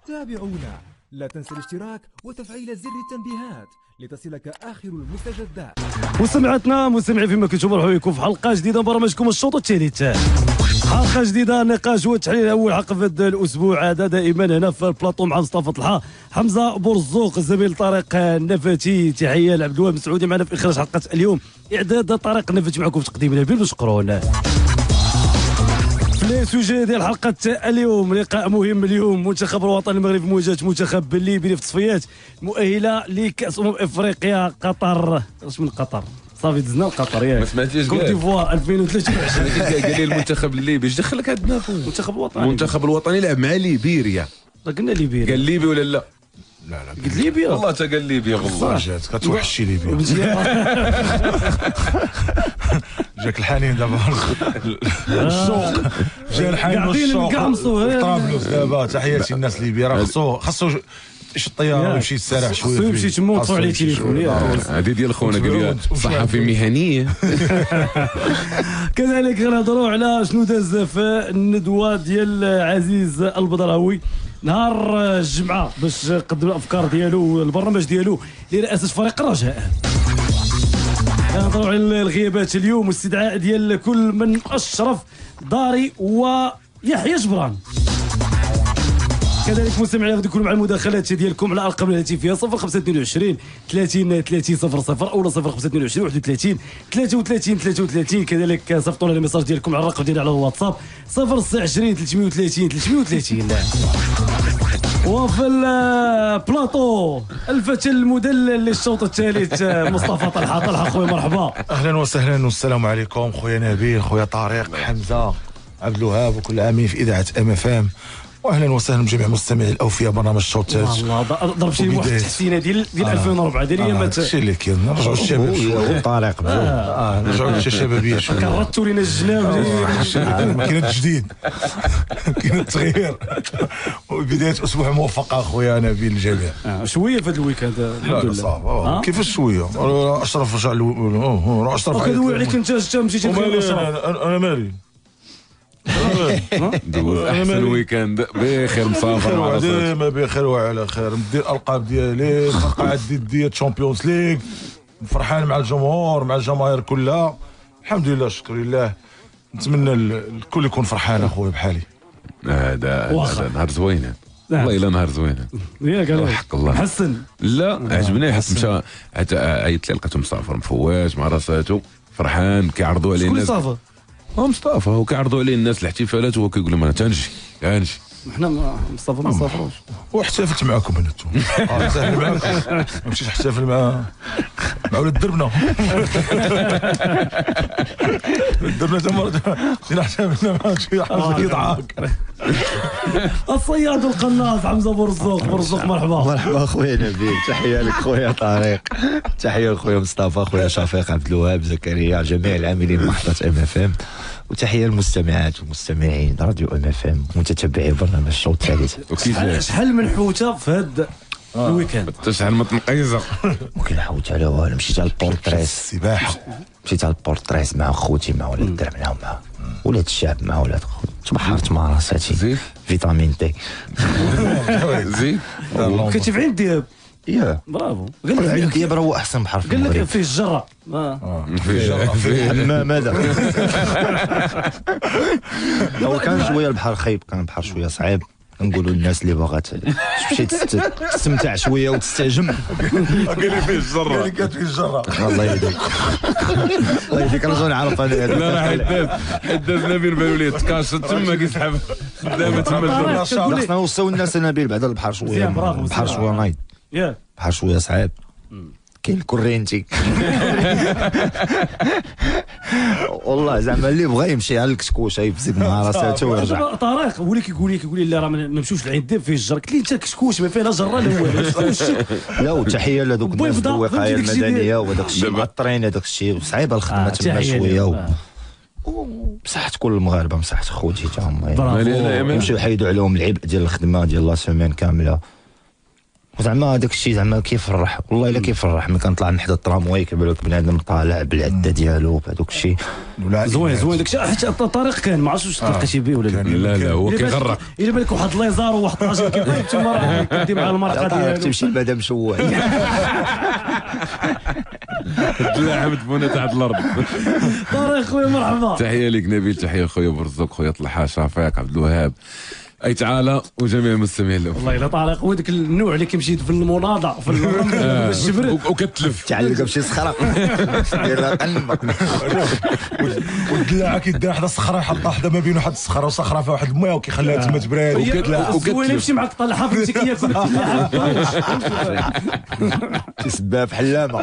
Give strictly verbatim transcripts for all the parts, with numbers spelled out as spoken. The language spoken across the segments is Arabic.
تابعونا، لا تنسى الاشتراك وتفعيل زر التنبيهات لتصلك آخر المستجدات. مستمعاتنا مستمعين فيما كنتم، مرحبا بكم في حلقة جديدة من برنامجكم الشوط الثالث. حلقة جديدة، نقاش والتحليل أول حلقة في هذا الأسبوع، عادة دائما هنا في البلاطو مع مصطفى طلحة، حمزة بورزوق، الزميل طارق النفاتي. تحية لعبد الوهاب مسعودي معنا في إخراج حلقة اليوم، إعداد طارق النفاتي معكم في تقديم نبيل مشكرون. في سوجي ديال حلقة اليوم، لقاء مهم اليوم، منتخب الوطني المغربي مواجهة منتخب الليبي في تصفيات مؤهلة لكأس أمم إفريقيا قطر. واش من قطر؟ صافي دزنا لقطر ياك. ما سمعتيش كوت ديفوار ألفين وثلاثة وعشرين. قال لي المنتخب الليبي اش دخلك عندنا فوق؟ المنتخب الوطني المنتخب الوطني لعب مع ليبيريا. قلنا ليبيا. قال ليبي ولا لا؟ لا لا قلت ليبيا والله تا قال ليبيا والله. جات كتوحشي ليبيا. جاك الحنين دابا الشوق، جا الحنين والشوق. طرابلس دابا تحياتي الناس ليبيا، راه خصو خصو يمشي الطياره ويمشي يستراح شويه، خصو يمشي تما ويطفوا عليه التليفون. هذه ديال خونا قال لي صحفي مهنيه. كذلك غنهضروا على شنو داز في الندوه ديال عزيز البدراوي نهار الجمعه باش قدم الافكار ديالو، البرنامج ديالو لرئاسه فريق الرجاء. نهضروا على الغيابات اليوم واستدعاء ديال كل من اشرف داري ويحيى جبران. كذلك مستمعين غادي يكونوا مع المداخلات ديالكم على ارقام الهاتفيه صفر خمسة اثنين وعشرين ثلاثين ثلاثين صفر صفر او صفر خمسة اثنين وعشرين واحد وثلاثين ثلاثة وثلاثين ثلاثة وثلاثين. كذلك صيفطوا لنا الميساج ديالكم على الرقم ديالنا على الواتساب صفر ستة عشرين ثلاثمية وثلاثين ثلاثمية وثلاثين. وفي البلاطو الفتى المدلل للشوط الثالث مصطفى طلحه. طلحه خويا مرحبا. اهلا وسهلا والسلام عليكم خويا نبيل، خويا طارق، حمزه، عبد الوهاب، وكل عامين في اذاعه ام اف ام. واهلا وسهلا بجميع مستمعي الاوفياء برنامج الشوط الثالث. والله ضرب شي واحد التحسينه ديال ديال ألفين وأربعة ديال ايامات. هادشي اللي كاين، نرجعوا الشباب شويه. طارق اه نرجعوا للشبابيه شويه. كررتوا لينا الجناب. كاين التجديد، كاين التغيير، وبدايه اسبوع موفقه اخويا نبيل للجميع. شويه في هذا الويكاند الحمد لله. صافي كيفاش شويه؟ اشرف رجع له اشرف كدوي عليك انت مشيتي انا مالي دوز احسن الويكاند بخير، مسافر مع راسك ديما بخير وعلى خير، ندير الالقاب ديالي، قاعد ديال تشامبيونز ليغ، فرحان مع الجمهور مع الجماهير كلها الحمد لله شكر لله. نتمنى الكل يكون فرحان اخويا بحالي. هذا هذا نهار زوين والله، الا نهار زوين ياك الله حق الله. حسن لا عجبني، حس مشى حتى عيط لي لقيته مسافر مفواش مع راساتو فرحان، كيعرضوا عليه الناس. مصطفى هو مصطفى هو كيعرضوا عليه الناس الاحتفالات وهو كيقول لهم انا تنجي تنجي. حنا مصطفى ما صافروش واحتفلت معكم انا انتم. اه سهل معكم، ما مشيتش نحتفل مع مع ولاد دربنا. دربنا تما جينا احتفلنا مع شي حاجه كيضحك. الصياد القناص حمزه بورزوق. بورزوق مرحبا. مرحبا خويا نبيل، تحيه لك خويا طارق، تحيه لخويا مصطفى، خويا شفيق، عبد الوهاب، زكريا، جميع العاملين بمحطه ام اف ام، وتحيه للمستمعات والمستمعين راديو ام اف ام متتبعي برنامج الشوط الثالث. شحال من حوته في هذا الويكاند؟ تشحال من تنقيزه ممكن حوت على والو. مشيت على البورتريس السباحه، مشيت على البورتريس مع خوتي، مع ولاد الدرب، معاهم مع ولاد الشعب، مع ولاد خوتي، تبحرت مع راساتي فيتامين تي. زين كنتي في عين دياب؟ يا برافو. قال لك عين دياب راه احسن بحر في قال لك المغرب. فيه الجره. في حمام هذا. هو كان شويه البحر خايب، كان البحر شويه صعيب، نقولوا للناس اللي باغات تمشي تستمتع شويه وتستجم. قال لي فيه الجره، قال لي كانت فيه الجره. الله يهديك الله يهديك، راه نعرف انا هذا. لا راه حداد حداد نبيل بالو ليه تكاشط تما كيسحب دابا تما. خصنا نوصيو الناس نبيل بعد البحر شويه، البحر شويه نايض، ياك البحر شويه صعيب، كاين الكورينتي. والله زعما اللي بغى يمشي على الكسكوشه يفسد مع راساته ويرجع. طارق هو اللي كيقول لي كيقول لي لا راه ما نمشيوش لعند دياب فيه الجر. قلت لي انت كسكوش ما فيه لا جره لا والو. لا وتحيه لهذوك الناس ديال الوقايه المدنيه وهذاك الشيء معطرين، هذاك الشيء صعيبه الخدمه تما شويه، بصحة كل المغاربه، بصحة خوتي تا هما يمشيو يحيدوا عليهم العبء ديال الخدمه ديال لا سيمين كامله. وزعما هذاك الشيء زعما كيفرح والله الا كيفرح ملي كنطلع نحدا الترامواي كيبان لك بنادم طالع بالعده ديالو بهذوك الشيء زوين زوين داك الشيء حيت الطريق كان ما عرفتش واش تلقيتي به ولا لا لا هو كيغرق الا بالك واحد ليزار وواحد الراجل كيبان تما راه كدي مع المرقه ديالو تمشي لمدام شوال تلاعب تبونا تحت الارض. طارق خويا مرحبا. تحيه لك نبيل، تحيه خويا برزوق، خويا طلحه، شفيق، عبد الوهاب، اي تعالى وجميع المستمعين له. والله الا طارق هو داك النوع اللي كيمشي في المناضه في الشبر وكتلف تعلق بشي صخره دير لها قلبك والدلاعه كيدير حدا الصخره يحطها حدا ما بين واحد الصخره وصخره فيها واحد الماء وكيخليها تما تبراد وكتلف يمشي معك طلحه فهمتي كياكل تيسبها في حلامه.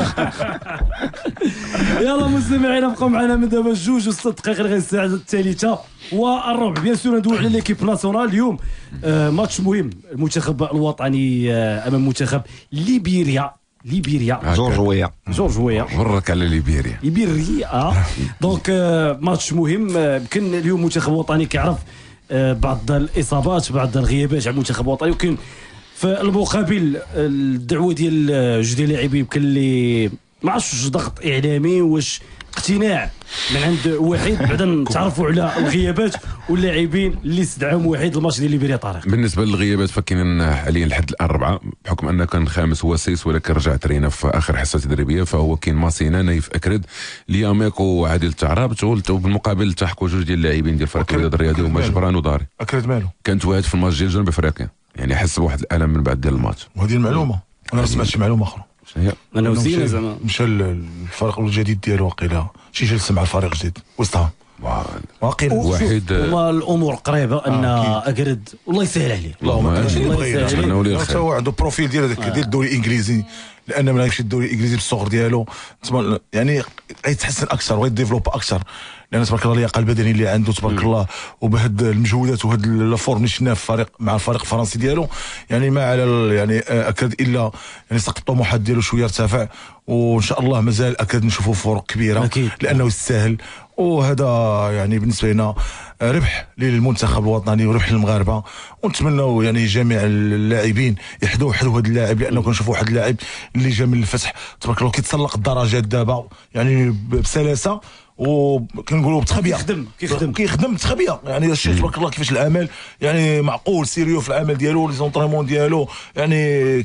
يلا مستمعينا بقاو معنا من دابا جوج وست دقائق لغايه الساعه الثالثه والربع. بيان سور ندوي على ليكيب ناسيونال اليوم. آه ماتش مهم، المنتخب الوطني آه امام منتخب ليبيريا. ليبيريا جورجويه جورجويه برك على ليبيريا ليبيريا. دونك آه ماتش مهم. يمكن آه اليوم المنتخب الوطني كيعرف آه بعض الاصابات بعض الغيابات على المنتخب الوطني، وكاين في المقابل الدعوه ديال جوج ديال اللاعبين يمكن اللي ما عرفتش واش ضغط اعلامي واش اقتناع من عند واحد بعدا نتعرفوا على الغيابات واللاعبين اللي استدعاهم واحد الماتش ديال ليبيريا. طارق بالنسبه للغيابات فكاين حاليا لحد الاربعه بحكم ان كان خامس هو سيس ولكن رجع ترينا في اخر حصه تدريبيه، فهو كاين ماسينا، نايف اكرد، لياميكو وعادل التعراب. وبالمقابل التحقوا جوج ديال اللاعبين ديال فريق الوداد الرياضي هما جبران وداري. اكرد مالو كانت واحد في الماتش ديال جنوب افريقيا يعني حس بواحد الالم من بعد ديال الماتش. وهذه المعلومه انا ما سمعتش معلومه اخرى. هي انا وزينه زعما مشى الفريق الجديد ديالو واقيلا شي جلسه مع الفريق الجديد وسطهم واقيلا واحد. والله الامور قريبه ان اكرد والله يسهل عليه. اللهم نتمنوا ليه الخير. هو عنده بروفيل ديال هذاك ديال الدوري الانجليزي، لان ملي يمشي الدوري الانجليزي بالصغر ديالو يعني غيتحسن اكثر وغيديفلوب اكثر، لان تبارك الله اللياقه البدنيه اللي عنده تبارك الله وبهاد المجهودات وهاد الفورم اللي شفناه في الفريق مع الفريق الفرنسي ديالو يعني ما على يعني اكد الا يعني سقف الطموحات ديالو شويه ارتفع، وان شاء الله مازال اكد نشوفوا فروق كبيره أكيد. لانه يستاهل. وهذا يعني بالنسبه لنا ربح للمنتخب الوطني وربح للمغاربه، ونتمنوا يعني جميع اللاعبين يحذوا حذو هذا اللاعب، لانه كنشوفوا واحد اللاعب اللي جا من الفتح تبارك الله كيتسلق الدرجات دابا يعني بسلاسه وكنقولوا بتخبيه كيخدم كيخدم كيخدم بتخبيه يعني الشيء تبارك الله كيفاش العمل يعني معقول سيريو في العمل ديالو، لي زونطريمون ديالو يعني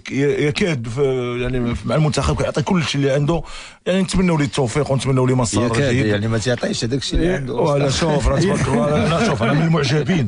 يكاد يعني مع المنتخب كيعطي كل شيء اللي عنده. يعني نتمنوا ليه التوفيق ونتمنوا ليه مسار جيد. يعني ما تعطيش هذاك الشيء اللي عنده. ولا شوف راه تبارك الله انا شوف انا من المعجبين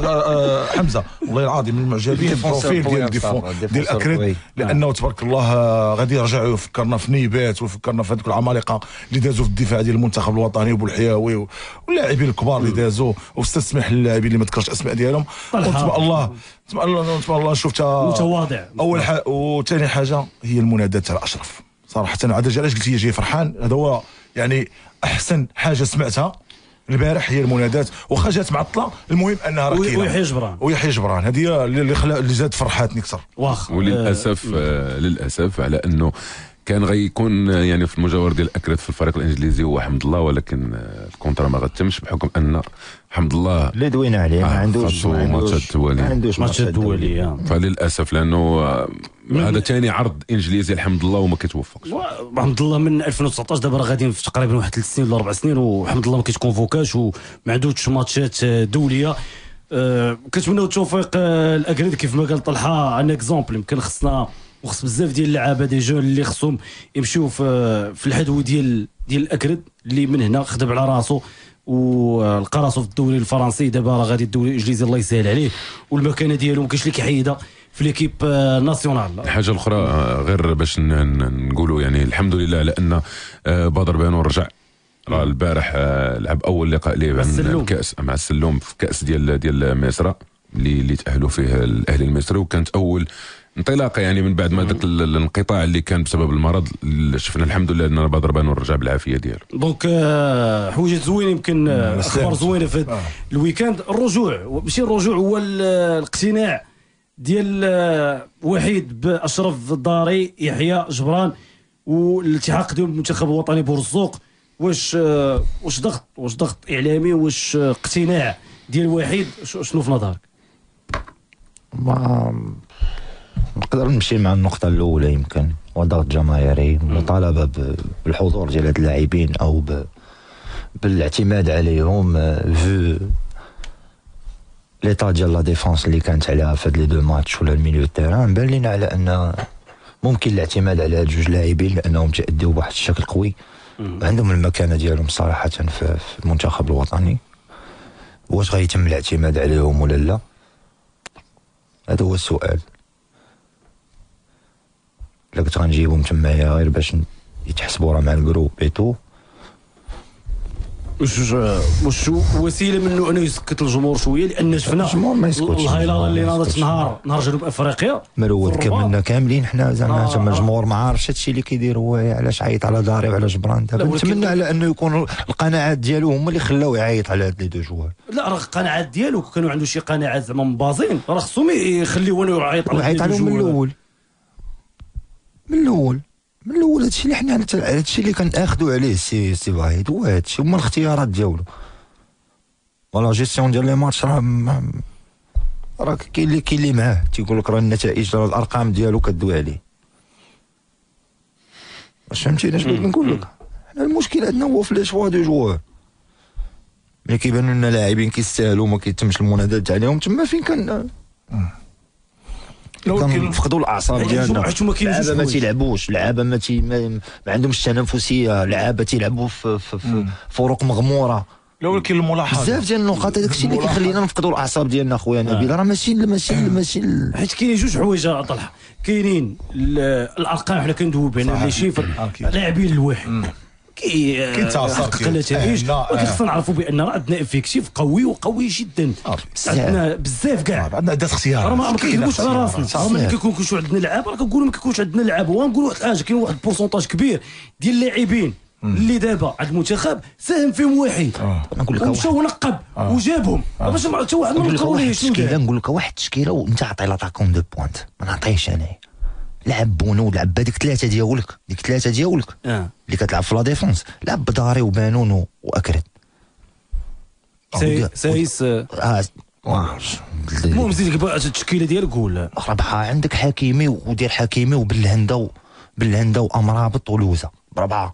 حمزه والله العظيم من المعجبين البروفيل ديال ديال اكرد، لانه تبارك الله غادي يرجع يفكرنا في نيبات ويفكرنا في هذوك العمالقه اللي دازوا في الدفاع ديال المنتخب الوطني وبالحياوي واللاعبين الكبار اللي دازوا، واستسمح للاعبين اللي ما ذكرش الاسماء ديالهم. وتبارك الله تبارك الله تبارك الله شفتها متواضع. اول حاجه وثاني حاجه هي المنادات تاع اشرف صراحه. انا عاد علاش قلت لي جاي فرحان، هذا هو يعني احسن حاجه سمعتها البارح هي المنادات، واخا جات معطله المهم انها راه كاينه. ويحيى جبران ويحيى جبران هذه اللي خلا اللي زاد فرحاتني اكثر. واخا وللاسف آه للاسف على انه كان غيكون يعني في المجاور ديال اكرد في الفريق الانجليزي هو حمد الله، ولكن الكونترا ما غتمش بحكم ان حمد الله اللي دوينا عليه ما عندوش ماتشات دوليه ما عندوش ماتشات دوليه. فللاسف لانه هذا ثاني عرض انجليزي الحمد الله وما كيتوفقش. حمد الله من ألفين وتسعطاش دابا راه غاديين في تقريبا واحد ثلاث سنين ولا اربع سنين وحمد الله ما كيتكونفوكاش وما عندوش ماتشات دوليه. أه كنتمناو التوفيق الاكرد كيف ما قال طلحه. ان اكزومبل يمكن خصنا وخص بزاف ديال اللعابه دي جون اللي خصهم يمشيو في في الحدو ديال ديال الاكرد اللي من هنا خدم على راسو ولقى راسو في الدوري الفرنسي. دابا راه غادي الدوري الانجليزي الله يسهل عليه، والمكانه ديالو ما كاينش اللي كيحيدها في ليكيب ناسيونال. الحاجه الاخرى غير باش نقولوا يعني الحمد لله على ان بدر بانون رجع. راه البارح لعب اول لقاء ليه مع الكاس مع السلوم في كاس ديال ديال مصر اللي اللي تاهلوا فيه الاهلي المصري، وكانت اول انطلاقه يعني من بعد ما ذاك الانقطاع اللي كان بسبب المرض. شفنا الحمد لله ان بدر بانون رجع بالعافيه ديالو. دونك حوايج زوينه يمكن اخبار زوينه في هذا الويكاند. الرجوع ماشي الرجوع هو الاقتناع ديال وحيد باشرف الداري يحيى جبران والالتحاق ديال المنتخب الوطني بورزوق. واش واش ضغط واش ضغط اعلامي واش اقتناع ديال وحيد؟ شنو في نظرك؟ ما نقدر نمشي مع النقطه الاولى يمكن وضغط جماهيري، مطالبه بالحضور ديال هاد اللاعبين او ب... بالاعتماد عليهم في ليطا ديال لا ديفونس اللي كانت عليها في هاد لي دو ماتش ولا الميليو تيران. بان لينا على ان ممكن الاعتماد على هاد جوج لاعبين لانهم تأديوا بواحد الشكل قوي وعندهم المكانه ديالهم صراحه في المنتخب الوطني. واش غيتم الاعتماد عليهم ولا لا؟ هذا هو السؤال. الا كنت غنجيبهم تمايا غير باش يتحسبوا راه مع الجروب ايتو، واش واش وسيله منه انه يسكت الجمهور شويه، لان شفنا الجمهور ما يسكتش. الهيلاله اللي ناضت نهار نهار جنوب افريقيا مروود كملنا كاملين حنا زعما تما الجمهور ما عارفش هادشي اللي كيدير هو، علاش عيط على داري وعلى جبران. دابا نتمنى على انه يكون القناعات ديالو هما اللي خلاوه يعيط على هاد لي دو جوار. لا راه القناعات ديالو كانوا عنده شي قناعات زعما مبازين، راه خصهم يخليوه انه يعيط على يعيط عليهم من الاول من الاول من الاول. هادشي اللي حنا هادشي اللي كناخذوا عليه سي سي واحد هو هادشي، هما الاختيارات ديالو. ولا جيستيون ديال لي ماتش راه راه كاين اللي كاين اللي معاه تيقول لك راه النتائج راه الارقام ديالو كدوي عليه. واش فهمتيني اش بغيت نقول لك؟ حنا المشكل عندنا هو في لي شوا دو جوار ملي كيبانوا لنا لاعبين كيستاهلوا وما كيتمش المنادات عليهم، تما فين كان كنفقدوا الاعصاب ديالنا. لعابه ما تيلعبوش، لعابه ما تي ما عندهمش تنافسيه، لعابه تيلعبوا في, في, في فروق مغموره. لا ولكن الملاحظه بزاف ديال النقاط هذاك الشيء اللي كيخلينا نفقدوا الاعصاب ديالنا خويا نبيل. راه ماشي ماشي ماشي حيت كاينين جوج حوايج طلع، كاينين الارقام حنا كندويو بان لي شيفر لاعبين الواحد كيتحقق نتائج، ولكن خصنا نعرفوا بان راه عندنا افيكتيف قوي وقوي جدا. عندنا بزاف كاع، عندنا عدة اختيارات، راه ما كنكذبوش على راسنا. راه ملي كيكونش عندنا لعاب راه كنقولوا ما كيكونش عندنا لعاب. ونقول واحد الحاجه، كاين واحد البورسونتاج كبير ديال اللاعبين اللي دابا عند المنتخب ساهم فيهم واحد ومشى ونقب وجابهم باش ما حتى واحد ما نقولوش شنو دار. نقول لك واحد التشكيله وانت عطي لاطاكون دو بوينت ما نعطيش انا. لعب بونو، لعب هذيك ثلاثه ديالك، ديك ثلاثه ديالك اه اللي كتلعب في لا ديفونس، لعب بداري وبانون واكرد. سي سايس اه المهم زيد لك التشكيله ديالك قول. ربعه عندك حكيمي ودير حكيمي وبالهنده بالهنده وامرابط ولوزه بربعه،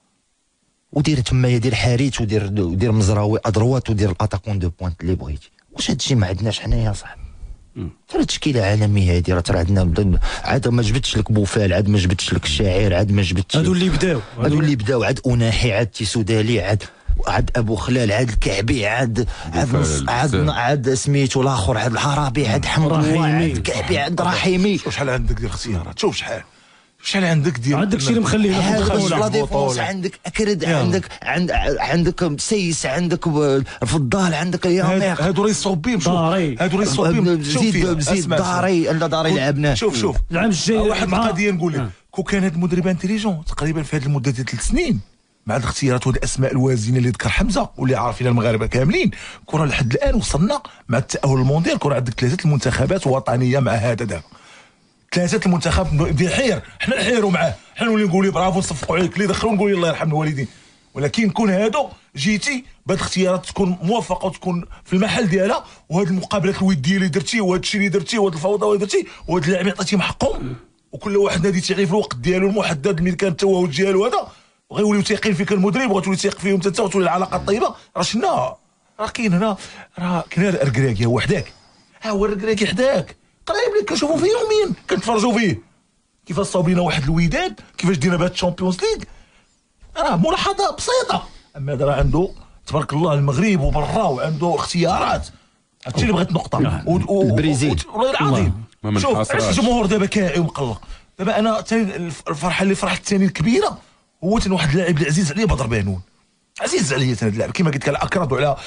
ودير تما يدير حاريت ودير ودير مزراوي ادروات ودير الاتاكون دو بوينت اللي بغيتي. واش هادشي ما عندناش حنايا صاحبي؟ ترى تشكيله عالميه هذه، راه ترى عندنا عاد ما جبتش لك بوفال، عاد ما جبتش لك الشاعر، عاد ما جبتش هادو اللي بداو هادو اللي بداو عاد اناحي، عاد تيسودالي، عاد عاد ابو خلال، عاد الكعبي، عاد عاد عاد عاد سميتو الاخر، عاد العربي، عاد حمد الله، عاد الكعبي، عاد رحيمي. شحال عندك ديال الاختيارات؟ شوف شحال شحال عندك ديال عندك شي اللي مخليه لا ديفونس، عندك اكرد، عندك عند عندك سيس، عندك الفضال، عندك يامير. هادو راه يصوبيهم. شوف هادو راه يصوبيهم. زيد زيد داري، لا داري لعبناه. شوف شوف العام الجاي واحد القضيه نقول لك، كون كان هاد المدرب انتيليجون تقريبا في هاد المده ديال ثلاث سنين مع الاختيارات والاسماء الوازنه اللي ذكر حمزه واللي عارفين المغاربه كاملين، كره لحد الان وصلنا مع التاهل المونديال كره عندك ثلاثه المنتخبات وطنيه مع هذا دابا ثلاثه المنتخب بدا حير، حنا نحيروا معاه، حنا نولي نقولوا برافو نصفقوا عليك اللي دخلوا نقول الله يرحم الوالدين. ولكن كون هادو جيتي بهاد الاختيارات تكون موفقه وتكون في المحل ديالها، وهاد المقابلات الوديه اللي درتي وهاد الشيء اللي درتي وهاد الفوضى اللي درتي وهاد اللاعبين عطيتيهم حقهم، وكل واحد نادي تيعرف الوقت ديالو المحدد من كان التواجد ديالو هذا، وغيوليو تيقين فيك المدرب وغتولي تيق فيهم انت وتولي العلاقه طيبه. راه شنا راه كاين هنا، راه كاين هذا الركراكي هو وحداك، ها هو الركراكي حداك قريب لك كنشوفوا فيه يوميا كنتفرجوا فيه كيفاش صاوب لينا واحد الوداد، كيفاش دينا بهاد الشامبيونز ليغ. راه ملاحظه بسيطه، اما هذا راه عنده تبارك الله المغرب وبرا وعنده اختيارات. هادشي اللي بغيت نقطه. البريزيل والله العظيم شوف علاش الجمهور دابا كاعي ومقلق. دابا انا ثاني الفرحه اللي فرحت الثاني الكبيره هو ثاني واحد اللاعب اللي عزيز عليا بدر بانون، عزيز عليا ثاني اللاعب كما قلت لك على اكرد وعلى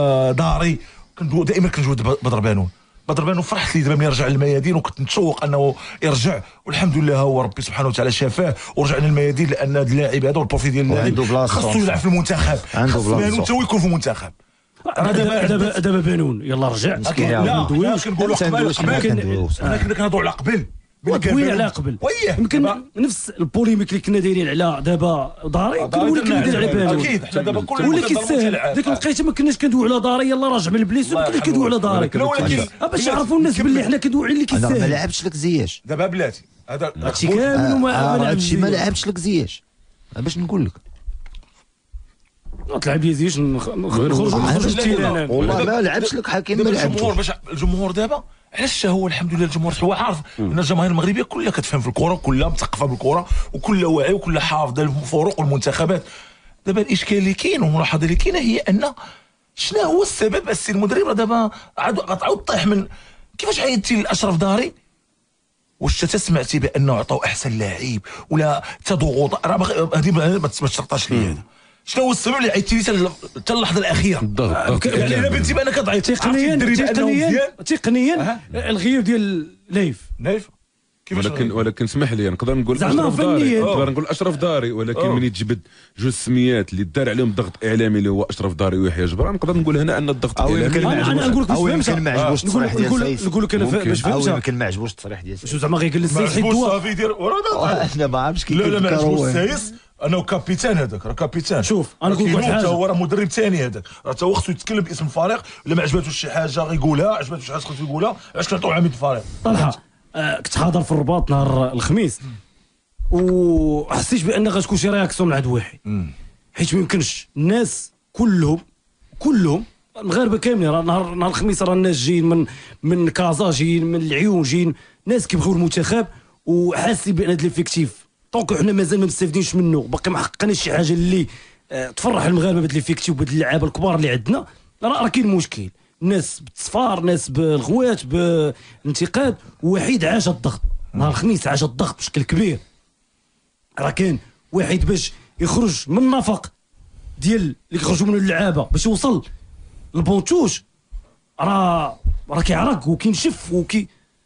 داري، كندوي دائما كنجود بدر بانون. بدر بانون فرحت لي دابا ملي رجع للميادين وكنت نتشوق انه يرجع، والحمد لله هو ربي سبحانه وتعالى شافاه ورجعنا للميادين، لان هذا اللاعب هذا والبروفيل ديال اللاعب خاصو يلعب في المنتخب، خاص بانون حتى هو يكون في المنتخب. دابا دابا دابا بانون يلا رجع. لا كنقولوا قبل انا كنا كنهضروا على قبل ودوينا على قبل يمكن نفس البوليميك اللي كنا دايرين على دابا داري كنولي كندير على بالو اكيد حنا دابا كل ولكن كيسهل ديك الوقيته ما كناش كندويو على داري يلاه راجع من البليس وكنا كندويو على داري باش يعرفوا الناس باللي حنا كندويو على اللي كيسهل. انا ما لعبتش لك زياش دابا بلاتي هذا هادشي كامل وما هادشي ما لعبتش لك زياش باش نقول لك تلعب لي زياش نخرج نخرج التيران والله ما لعبتش لك حكيم ما لعبش. الجمهور باش الجمهور دابا علاش هو الحمد لله الجمهور هو عارف ان الجماهير المغربيه كلها كتفهم في الكره كلها مثقفه بالكره وكلها واعيه وكلها حافظه الفروق والمنتخبات. دابا الاشكال اللي كاين والملاحظه اللي كاينه هي ان شنو هو السبب السي المدرب راه دابا عاد غتعاود طيح من كيفاش عيطتي لاشرف داري واش تسمعتي بانه عطاو احسن لاعب ولا تضغط راه هذه ما تشرطاش لي هذا شنو هو السبب اللي عيطتي لي حتى اللحظه الاخيره الضغط يعني انا بنتي بانك ضعيف تقنيا تقنيا تقنيا الغياب ديال لايف نايف ولكن ولكن اسمح لي نقدر نقول زعما اشرف داري فنيا. نقدر نقول اشرف داري ولكن أوه. من يتجبد جوج سميات اللي دار عليهم ضغط اعلامي اللي هو اشرف داري ويحيى جبران نقدر نقول هنا ان الضغط أو الاعلامي يمكن ما انا نقول لك او باش يمكن ما عجبوش التصريح ديال نقول سايس نقول لك انا باش او فهمتها يمكن ما عجبوش التصريح ديال سايس شو زعما غيجلس ما السيد حيد عجبوش الدواء صافي دير انا ما عرفتش كيف لا لا ما عجبوش كيفكروا. السايس انه كابيتان هذاك راه كابيتان شوف، أنا نقول لك واحد حاجة. هو راه مدرب ثاني هذاك راه تا هو خصو يتكلم باسم الفريق الا ما عجباتوش شي حاجه غيقولها عجباتو شي حاجه خصو يقولها علاش كنعطيو عميد الفريق. طلحه آه، كنت حاضر في الرباط نهار الخميس وحسيت بان غتكون شي رياكسيون من عند واحد حيت ما يمكنش الناس كلهم كلهم المغاربه كاملين راه نهار نهار الخميس راه الناس جايين من من كازا جايين من العيون جايين ناس كيبغيو المنتخب وحاسين بان هذا الافكتيف طونك حنا مازال ما مستافدينش منه باقي ما حققناش شي حاجه اللي آه، تفرح المغاربه بهذا الافكتيف وبهاد اللعابه الكبار اللي عندنا راه كاين مشكل ناس بالتصفار ناس بالغوات بالانتقاد وحيد عاش الضغط نهار الخميس عاش الضغط بشكل كبير راه كاين واحد باش يخرج من النفق ديال اللي كيخرجوا منه اللعابه باش يوصل للبونتوش راه راه كيعرق وكينشف وكي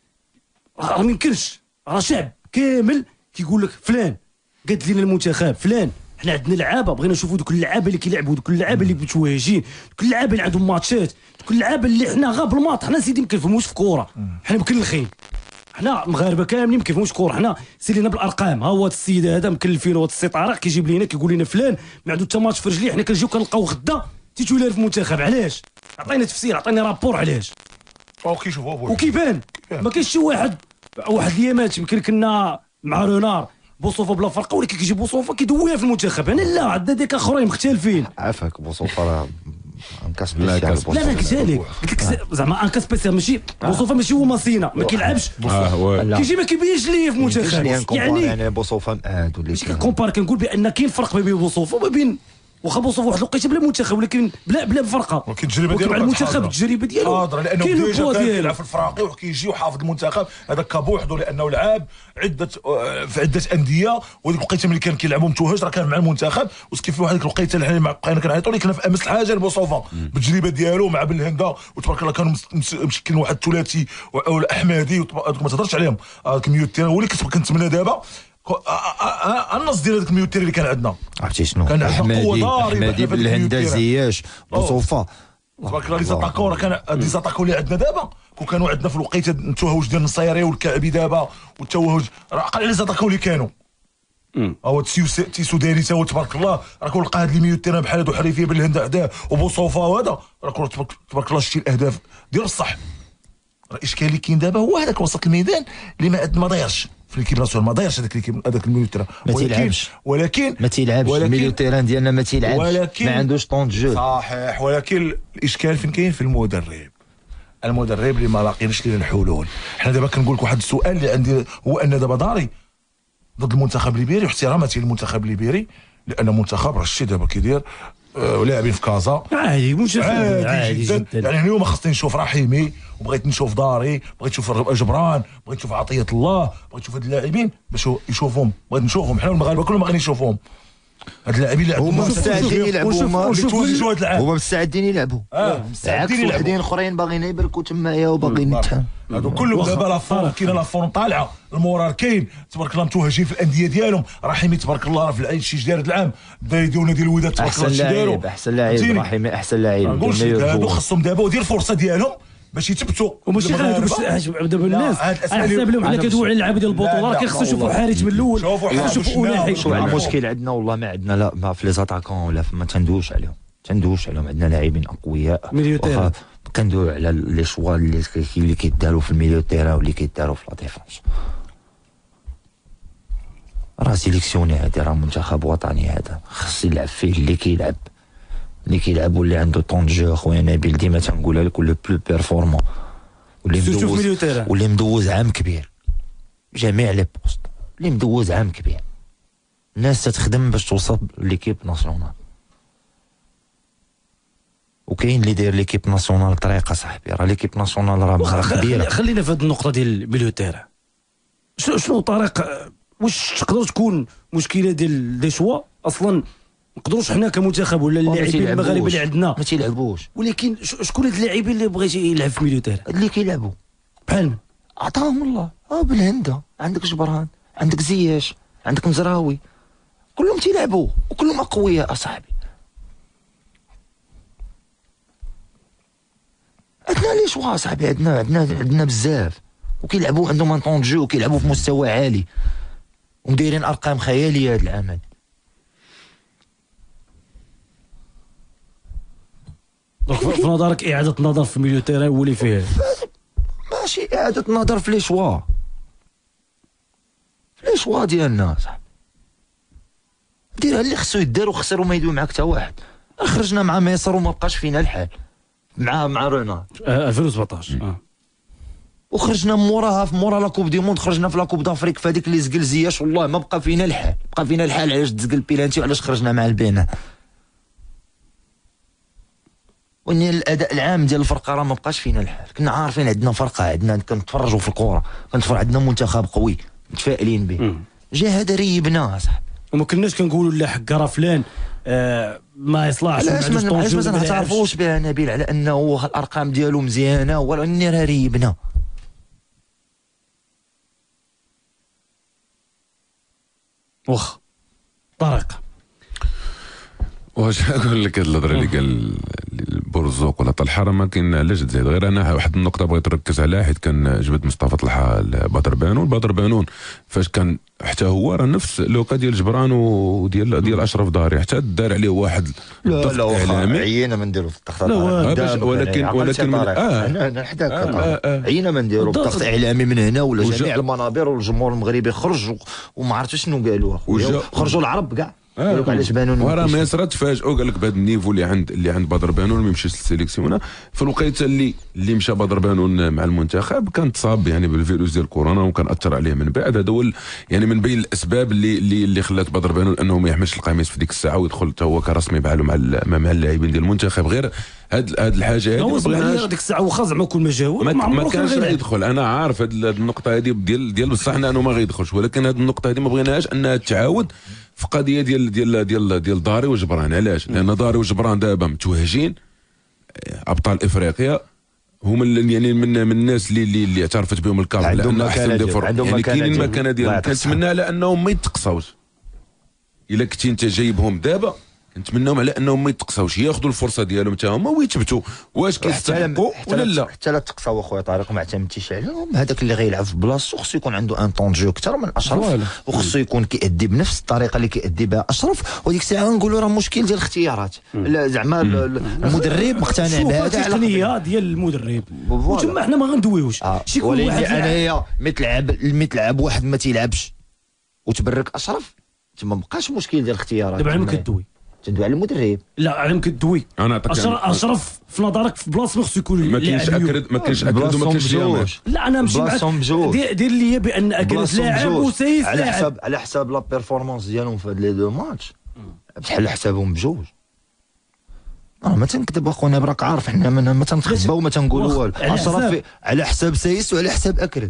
راه ما يمكنش راه شعب كامل كيقول لك فلان قد لينا المنتخب فلان حنا عندنا لعابه بغينا نشوفوا دوك اللعابه اللي كيلعبوا دوك اللعابه اللي متوهجين دوك اللعابه اللي عندهم ماتشات دوك اللعابه اللي حنا غا بالماط حنا سيدي ما كنفهموش في كوره حنا مكلخين حنا مغاربه كاملين ما كيفهموش كوره حنا سيرينا بالارقام ها هو السيد هذا مكلفين هو السي طارق كيجيب لينا كيقول لنا فلان ما عنده حتى ماتش في رجليه حنا كنجيو كنلقاو غدا تيتو في المنتخب علاش عطينا تفسير عطيني رابور علاش او كيشوف هو وكيبان ما كاينش شي واحد واحد الايامات يمكن كنا مع رونار بوصوفه بلا فرقه ولكن كيجي بوصوفه كيدويها في المنتخب انا لا عندنا ديك اخرين مختلفين عافاك بوصوفه راه انكاس لا، سبيسيال كاس لا لا قلت لك قلت لك زعما ان كاس سبيسيال ماشي بوصوفه ماشي هو ماسينا ما كيلعبش اه هو لا. كيجي ما كيبينش ليه في المنتخب يعني يعني بوصوفه مقاد ولا ماشي كنكومبار كنقول بان كاين فرق ما بين بوصوفه وما بين واخا بوصوفه واحد الوقيته بلا منتخب ولكن بلا بلا فرقه ولكن التجربه ديالو مع المنتخب التجربه ديالو حاضره لانه كاين ديجا البوا كان ديالو كيلعب في الفراقي وكيجي وحافظ المنتخب هذاك بوحدو لانه لعب عده في عده انديه وديك الوقيته ملي كان كيلعبوا متوهج راه كان مع المنتخب وكيف في واحد الوقيته اللي حنا بقينا كنعيطوا ليه كنا في امس الحاجه لبوصوفه بالتجربه ديالو مع بن الهندا وتبارك الله كانوا مشكلين واحد الثلاثي والاحمدي ما تهضرش عليهم كميوتير هو اللي كنتمنى دابا النص ديال هذاك الميوتير اللي كان عندنا عرفتي شنو كان عندنا قوه احمدي ضاربه احمدي بالهندا زياش بوصوفه تبارك الله لي زاتاكو راه كان لي زاتاكو اللي عندنا دابا كون كانوا عندنا في الوقيته التوهج ديال النصيري والكعبي دابا والتوهج راه اقل على لي زاتاكو اللي كانوا هو تيسو تيسو داري تا هو تبارك الله راه كون لقى هاد لي ميوتير بحال هادو حريفيه بالهندا عداه وبوصوفه وهذا راه كون تبارك الله شتي الاهداف ديال الصح راه الاشكال اللي كاين دابا هو هذاك وسط الميدان اللي ما ما دايرش في ليكيب ناسيونال ما دايرش هذاك ليكيب هذاك الميوتير ما تيلعبش ولكن ما تيلعبش الميليو تيران ديالنا ما تيلعبش ولكن ما عندوش طون جو صحيح ولكن الاشكال فين كاين في المدرب المدرب اللي ما لاقيناش لينا الحلول حنا دابا كنقول لك واحد السؤال اللي عندي هو ان دابا داري ضد المنتخب الليبيري واحتراماتي للمنتخب الليبيري لان المنتخب راه شتي دابا كيدير ولاعبين في كازا عادي مش عادي, عادي جدا, جدا يعني اليوم خصني نشوف رحيمي وبغيت نشوف داري بغيت نشوف جبران بغيت نشوف عطيه الله بغيت نشوف هاد اللاعبين باش يشوفهم بغيت نشوفهم حنا المغاربه كلهم باغيين يشوفوهم هاد اللاعبين اللي هما مستعدين يلعبوا هما هما مستعدين يلعبوا عكس وحدين اخرين باغيين يبركوا تمايا وباغيين يتحموا هادو كلهم دابا لا فورم كاينه لا فورم طالعه المورال كاين تبارك الله متوهجين في الانديه ديالهم رحيمي تبارك الله راه في العين شي جدار العام بدا يديروا نادي الوداد تبارك الله احسن شي داروا لاعب احسن لاعب رحيمي احسن لاعب هادو خصهم دابا ودير الفرصه ديالهم باش يثبتوا وماشي غير باش دابا الناس على حساب لهم حنا كندويو على اللعابه ديال البطوله راه كيخصو يشوفوا حارس من الاول شوفوا يشوفوا اوناحي. شوف المشكل عندنا والله ما عندنا لا ما في لي زاتاكون ولا ما تندويوش عليهم تندويوش عليهم عندنا لاعبين اقوياء ميليو تيرا كندويو على لي شوا اللي اللي كيداروا في الميليو تيرا واللي كيداروا في لا ديفونس. راه سيليكسيوني هادي راه منتخب وطني هذا خص يلعب فيه اللي كيلعب اللي كيلعب واللي عنده طون جو خويا نبيل ديما تنقولها لك ولا بلو بيرفورمون واللي مدوز واللي مدوز عام كبير جميع لي بوست اللي مدوز عام كبير الناس تتخدم باش توصل ليكيب ناسيونال وكاين اللي داير ليكيب ناسيونال بطريقه صاحبي راه ليكيب ناسيونال راه كبيره. خلينا في هذه النقطه ديال ميليو تيرا شنو طريق واش تقدر تكون مشكله ديال دي شوا اصلا نقدروش حنا كمنتخب ولا اللاعبين المغاربه اللي عندنا ما تيلعبوش ولكن شكون هاد اللاعبين اللي بغيتي يلعب في ميليو تيرا اللي كيلعبوا بحال عطاهم الله اه بالهنده عندك جبران عندك زياش عندك مزراوي كلهم تيلعبوا وكلهم اقوياء اصاحبي. عندنا لي شوا صاحبي عندنا عندنا عندنا بزاف وكيلعبوا عندهم ان طون جو وكيلعبوا في مستوى عالي ومدايرين ارقام خياليه هذا العام. دونك في نظرك اعاده النظر في ميليو تيرا هو اللي فيه ماشي اعاده النظر في لي شوا في لي شوا ديالنا صاحبي ديرها اللي خصو يدار وخسر وما يدوي معاك حتى واحد. خرجنا مع مصر وما بقاش فينا الحال مع مع رونالد ألفين وسبعطاش اه وخرجنا موراها في مورا لا كوب دي موند خرجنا في لا كوب دافريك في هذيك اللي زقل زياش والله ما بقى فينا الحال بقى فينا الحال علاش تزقل بيلانتي وعلاش خرجنا مع البناء وان الاداء العام ديال الفرقه راه ما بقاش فينا الحال. كنا عارفين عندنا فرقه عندنا كنتفرجوا في الكره كنتفرج عندنا منتخب قوي متفائلين به جا هذا ريبناه صاحبي وما كناش كنقولوا لا حق راه فلان آه ما يصلحش علاش ما علاش ما تعرفوش بها نبيل على انه الارقام ديالو مزيانه ولكن راه ريبنا واخا طارق واش نقول لك هاد الهضره اللي قال بورزوق ولا طلحه راه ما كاين علاش تزيد غير انا واحد النقطه بغيت نركز عليها حيت كان جبد مصطفى طلحه بدر بانون بدر بانون فاش كان حتى هو راه نفس لوكا ديال جبران وديال ديال اشرف داري حتى دار عليه واحد لا لا اعلامي عيينا ما نديرو في الضغط ولكن ولكن من اه انا حداك عيينا ما نديرو بالضغط اعلامي من هنا ولا جميع المنابر والجمهور المغربي خرج وما عرفتش شنو قالوا اخويا خرجوا العرب كاع قالوا علاش بانون وراه مصر تفاجئوا قال لك بهذا النيفو اللي عند اللي عند بدر بانون ما يمشيش للسيليكسيون في الوقيته اللي اللي مشى بدر بانون مع المنتخب كان تصاب يعني بالفيروس ديال كورونا وكان اثر عليه من بعد. هذا هو يعني من بين الاسباب اللي اللي اللي خلات بدر بانون انه ما يحملش القميص في ديك الساعه ويدخل حتى هو كرسمي بحاله مع مع اللاعبين ديال المنتخب. غير هاد هاد الحاجه هذه ما بغيناش ديك الساعه واخا زعما كون ما جاو ما كانش يدخل. انا عارف هاد النقطه هذه ديال ديال بصح انه ما غيدخلش ولكن هاد النقطه هذه ما بغيناش انها تعاود في قضيه ديال ديال ديال ديال داري وجبران. علاش؟ لان داري وجبران دابا متوهجين ابطال افريقيا هما يعني من من الناس اللي اللي, اللي اعترفت بهم الكاف على ان احسن دي فرق يعني كاينين المكانه ديالهم. كنتمنى على انهم ما يتقصاوش الا كنتي انت جايبهم دابا نتمناهم على انهم ما يتقصاوش ياخذوا الفرصه ديالهم حتى هما ويثبتوا واش كيستحقوا ولا لا. حتى لا تقصاو اخويا طارق ما اعتمدتيش عليهم هذاك اللي غيلعب في بلاصتو خصو يكون عنده ان طون جو اكثر من اشرف وخصو يكون كيأدي بنفس الطريقه اللي كيأدي بها اشرف وديك الساعه نقولوا راه مشكل ديال الاختيارات زعما المدرب مقتنع بهذا على التقنيه ديال المدرب وتما حنا ما غندويوش شكون واحد انايا مثل مثل واحد ما تيلعبش وتبرك اشرف تما ما بقاش مشكل ديال الاختيارات. دابا علم كدوي تدوي على المدرب لا علم كدوي انا اشرف اشرف في نظرك في بلاصه خصو يكون ما كاينش اكرد ما كاينش اكرد وما كاينش لا انا نمشي معاك دير لي بان اكرد لاعب وسيس على حساب على حساب لا بيرفورمانس ديالهم في هاد لي دو ماتش بحال حسابهم بجوج. اه ما تنكذب اخونا براك عارف حنا ما تنتخباو ما تنقولوا والو. اشرف على حساب سيس وعلى حساب اكرد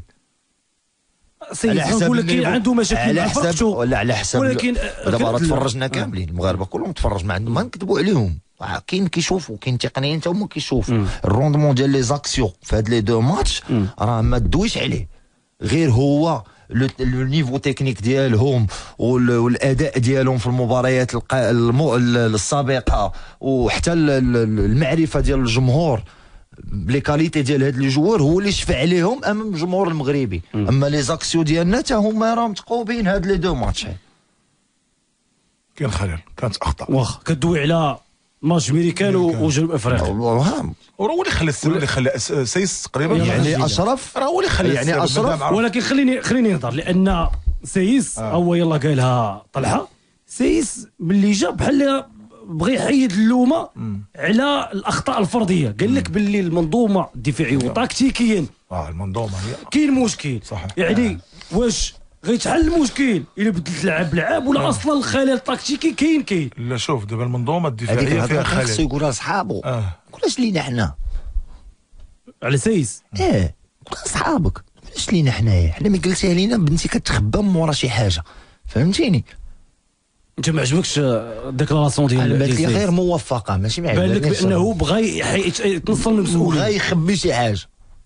على حساب ولكن عنده مشاكل على حساب ولا على حساب ولكن دابا راه تفرجنا كاملين المغاربه كلهم تفرج ما عندهم ما نكذبوا عليهم كاين كيشوفوا كاين تقنيين حتى هما كيشوفوا الروندمون ديال لي زاكسيون في هاد لي دو ماتش راه ما دويش عليه غير هو لو نيفو تكنيك ديالهم والاداء ديالهم في المباريات السابقه وحتى المعرفه ديال الجمهور بلي كاليتي ديال هاد لي جوار هو اللي شفع عليهم امام الجمهور المغربي. م. اما لي زاكسيو ديالنا حتى هما راهم متقوبين هاد لي دو ماتش. كاين خلل، كانت اخطاء. واخا كدوي على ماتش امريكان وجنوب افريقيا، راه هو اللي خلى السر اللي خلى سايس تقريبا يعني اشرف، راه هو اللي خلى يعني اشرف. ولكن خليني خليني نهضر لان سايس آه. هو يلا قالها طلحه. سايس باللي جا بحال بغى يحيد اللومه على الاخطاء الفرديه، قال لك باللي المنظومه الدفاعيه وتكتيكيا اه المنظومه هي كاين مشكل. صحيح. يعني آه. واش غيتحل المشكل الا بدلت لعب لعاب ولا آه. اصلا الخلل التكتيكي كاين كاين لا شوف دابا المنظومه الدفاعيه فيها خلل. خصو يقولها لصحابو. اه كلاش لينا حنا على سايس. اه قول لصحابك كلاش لينا حنايا، حنا ملي قلتيها لينا بنتي كتخبى من ورا شي حاجه، فهمتيني؟ انت ما عجبكش الديكلاراسيون ديال بانت لي غير موفقه ماشي ما عجبنيش. بان لك بانه بغى يتنصل من المسؤوليه، بغى يخبي شي حاجه،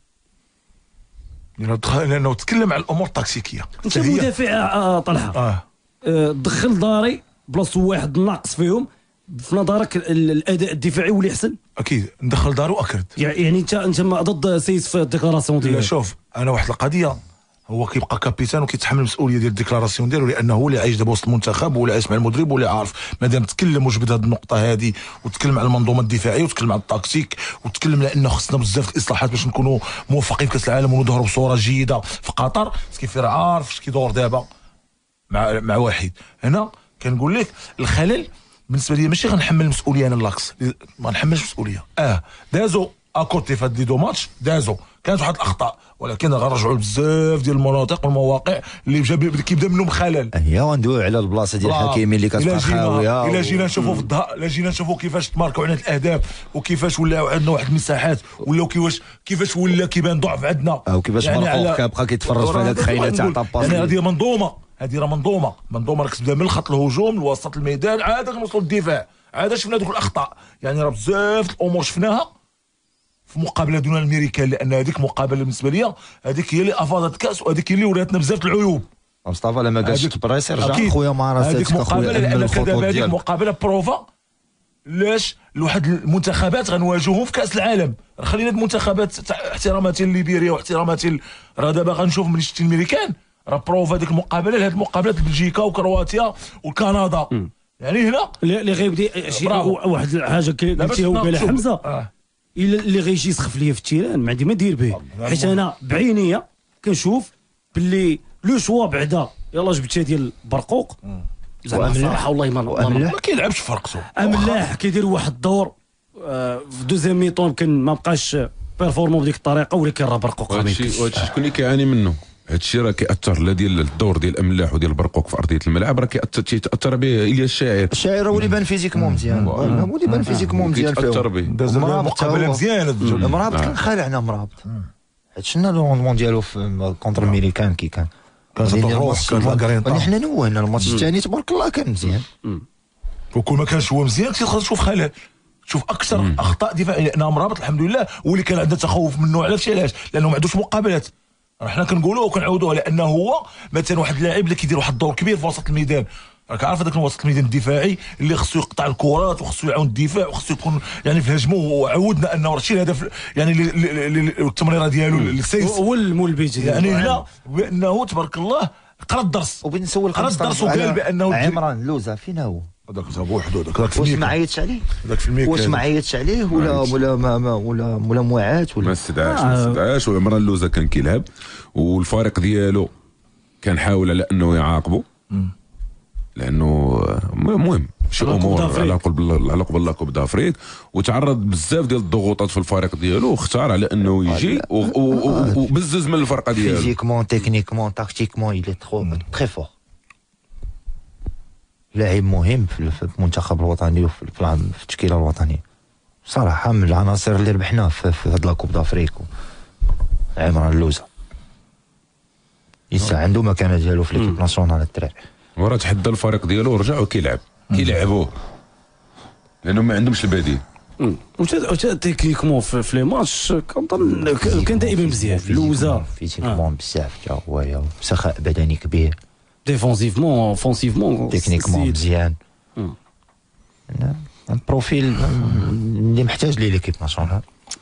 لانه تكلم على الامور التكتيكيه. انت مدافع طلحه اه دخل داري بلاصه واحد ناقص فيهم، في نظرك الاداء الدفاعي ولي احسن؟ اكيد ندخل دارو اكد. يعني انت انت ضد سيس في الديكلاراسيون ديالو؟ شوف انا واحد القضيه، هو كيبقى كابيتان وكيتحمل المسؤوليه ديال الديكلاراسيون ديالو، لانه هو اللي عايش دابا وسط المنتخب ولا عايش مع المدرب ولا عارف. مادام تكلم وجبد هذه النقطه هذه وتكلم على المنظومه الدفاعيه وتكلم على التكتيك وتكلم لانه خصنا بزاف الاصلاحات باش نكونوا موفقين في كاس العالم ونظهروا بصوره جيده في قطر. كيف راه عارف اش كيدور دابا مع مع واحد. هنا كنقول لك الخلل بالنسبه لي ماشي غنحمل المسؤوليه انا لاكس، ما نحملش المسؤوليه. اه دازو اكوتي في هاد لي دو ماتش دازو كانت واحد الاخطاء، ولكن غنرجعوا لبزاف ديال المناطق والمواقع اللي جاب كيبدا منهم خلل. هي وندويو على البلاصه ديال حكيمي اللي كتبقى خاويه. الا جينا نشوفوا في الظهر، الا جينا نشوفوا كيفاش تماركوا عندنا الاهداف وكيفاش ولاو عندنا واحد المساحات ولاو كيفاش كيفاش ولا كيبان ضعف عندنا، او كيفاش يعني مرقوق كيبقى كيتفرج في هذاك الخيله تاع طاباس. يعني هذه منظومه، هذه راه منظومه منظومه راك تبدا من خط الهجوم لوسط الميدان عاد غنوصلوا للدفاع، عاد شفنا دوك الاخطاء. يعني راه بزاف الامور شفناها في مقابله دون الامريكان، لان هذيك مقابله بالنسبه لي هذيك هي اللي افاضت الكاس وهذيك هي اللي وراتنا بزاف العيوب. مصطفى لما قالش تبريس رجع خويا ماراساتك اخويا. لان كذا هذيك مقابله بروفا لاش لواحد المنتخبات غنواجههم في كاس العالم. خلينا المنتخبات احتراماتي ليبيريا واحتراماتي، راه دابا غنشوف من شتي الامريكان راه بروفا ديك المقابله لهاد المقابلات بلجيكا وكرواتيا وكندا. يعني هنا اللي غيبدي واحد الحاجه قلتيها وقالها حمزه، آه. اللي غيجي يسخف ليا في التيران ما عندي ما ندير به، حيت انا بعينيا كنشوف باللي لو شوا بعدا يلاه جبتها ديال برقوق زعما صراحه والله ما ما كيلعبش فرقته. املاح كيدير واحد الدور آه في دوزيام ميطون يمكن ما بقاش بيرفورمون بديك الطريقه، ولكن راه برقوق هادشي وهادشي شكون اللي كيعاني منه. هادشي راه كيأثر لا ديال الدور ديال املاح وديال برقوق في ارضيه الملعب، راه كيأثر تيتاثر به الياس الشاعر. الشاعر هو اللي بان فيزيكمون مزيان، هو اللي بان فيزيكمون مزيان كيتأثر به. داز مقابله مزيانه. مرابط كان خالعنا مرابط، حيت شفنا لو روندمون ديالو في كونتر امريكان كي كان كان كان حنا نوهنا الماتش الثاني تبارك الله كان مزيان. وكل ما كانش هو مزيان تيخرج تشوف خلل، تشوف اكثر مم. اخطاء دفاعيه. لان مرابط الحمد لله واللي كان عندنا تخوف منه. علاش علاش لانه ما عندوش مقابلات. حنا كنقولوا وكنعاودوها لانه هو مثلا واحد اللاعب اللي كيدير واحد الدور كبير في وسط الميدان. راك عارف هذاك الوسط الميدان الدفاعي اللي خصو يقطع الكرات وخصو يعاون الدفاع وخصو يكون يعني في الهجمه. وعودنا انه راه شي الهدف يعني التمريره ديالو للسيس هو الملبج يعني هنا بانه تبارك الله قرا الدرس. وبين نسول قرا الدرس وقال بانه عمران لوزه فين هو هذاك بوحدو هذاك واش ما عيطش عليه هذاك في الميك واش ما عيطش عليه ولا ولا ما ولا ولا موعات ولا ما استدعاش ما استدعاش. وعمران لوزه كان كيلعب والفريق ديالو كان حاول على انه يعاقبه لانه المهم شي امور على قبل على قبل لاكوب دافريك وتعرض بزاف ديال الضغوطات في الفريق ديالو واختار على انه يجي وبزز من الفرقه ديالو فيزيكمون تكنيكمون تاكتيكمون يلي ترو تري فور. لاعب مهم في المنتخب الوطني وفي التشكيله الوطنيه صراحه من العناصر اللي ربحناه في هاد لاكوب دافريك. عمران اللوزه يسا عنده مكانه ديالو في ليكيب ناسيونال الدراري. وراه تحدى الفريق ديالو ورجع وكيلعب كيلعبوه لانه ما عندهمش البديل. وتا تكنيكمون في لي ماتش كنظن كان دائما مزيان. لوزه فيزيكمون بزاف تا هو سخاء بدني كبير. ديفونسيفمون اوفونسيفمون تكنيكمون مزيان. بروفيل اللي محتاج ليه ليكيب ناسيونال.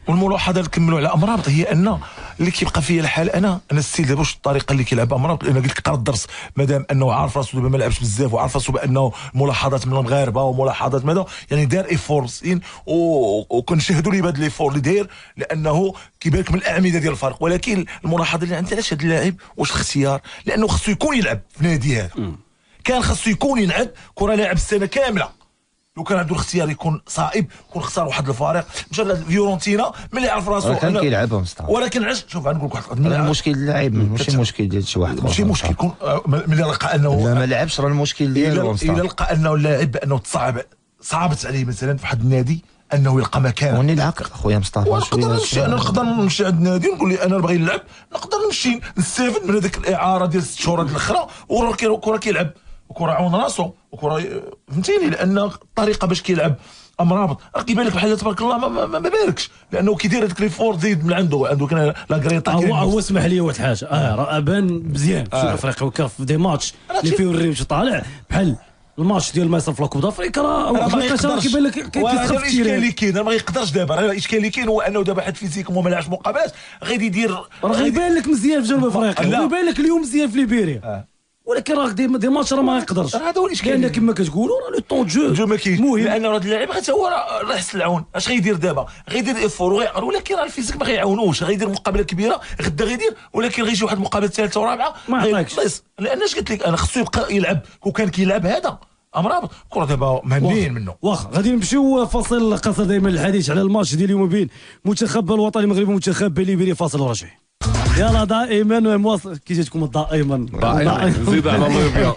والملاحظه اللي كملوا على امرابط هي ان اللي كيبقى فيا الحال انا انا السيل دابا واش الطريقه اللي كيلعب امرابط، لان قلت لك قرا الدرس مادام انه عارف راسو دابا ما لعبش بزاف وعارف راسو بانه ملاحظات من المغاربه وملاحظات ماذا يعني دار ايفور وكنشاهدوا لي بهذا الايفور اللي داير لانه كيبان لك من الاعمده ديال الفرق. ولكن الملاحظه اللي عندي علاش هذا اللاعب واش الاختيار، لانه خصو يكون يلعب في نادي هذا، كان خصو يكون يلعب كره لاعب السنه كامله. لو كان عنده الاختيار يكون صائب يكون خسر واحد الفريق مشى لفيورنتينا ملي يعرف راسو كان كيلعبها مصطفى. ولكن علاش شوف غنقول لك واحد المشكل اللاعب ماشي مشكل ديال شي واحد، ماشي مشكل يكون ملي لقى انه لا ما لعبش راه المشكل ديالو مصطفى. الا لقى انه اللاعب بانه تصعب صعبت عليه مثلا في واحد النادي انه يلقى مكان وني العقل خويا مصطفى. نقدر نمشي انا نقدر نمشي عند النادي ونقول لي انا باغي نلعب، نقدر نمشي نستافد من هذيك الاعاره ديال ست شهور الاخرى وكره كيلعب وكره عون راسو وكره فهمتيني، لان الطريقه باش كيلعب امرابط راه كيبان لك بحال تبارك الله ما, ما, ما باركش، لانه كيدير هذاك ليفور زيد من عنده عنده كان لا كريطا. هو هو اسمح لي واحد الحاجه اه راه بان مزيان في آه. افريقيا وكاف في دي ماتش اللي فيه الريمش طالع بحال الماتش ديال مصر في الكوب دافريكا راه ما يقدرش كيبان لك كيتخف الاشكال اللي كاين ما يقدرش دابا. راه الاشكال اللي كاين هو انه دابا حد فيزيك وما لعبش مقابلات غادي يدير راه غيبان لك مزيان في جنوب افريقيا ويبان لك اليوم مزيان في ليبيريا آه. ولكن راه دي, دي ماتش راه ما يقدرش. هذا هو الاشكال لان كما كتقولوا راه لو طون جو جو ما كاينش، مهم لان هذا اللاعب حتى هو راه يحس العون. اش غيدير دابا؟ غيدير ايفور وغيعقل، ولكن راه الفيزيك ما غيعاونوش. غيدير مقابله كبيره غدا غيدير، ولكن غيجي واحد المقابله ثالثه ورابعه ما عطاكش. لان اش قلت لك انا خصو يبقى يلعب. كون كان كيلعب هذا امرابط كره دابا مهنيين منه. واخا غادي نمشيو فاصل قصير دائما الحديث على الماتش ديال اليوم بين منتخب الوطني المغربي ومنتخب ليبيريا. فاصل وراجعين. يلا دائما مواصل كي جاتكم دائما دائما زيد على الله يبيا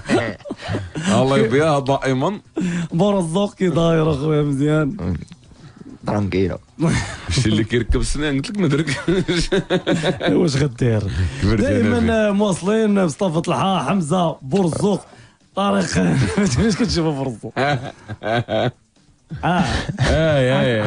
الله يبيا دائما برزق كي داير اخويا مزيان ترانكيلو. الشيء اللي كيركب السنان قلت لك ما دركش واش غدير. دائما مواصلين مصطفى طلحه حمزه برزق طارق فاش كتشوفوا برزق اه اي اي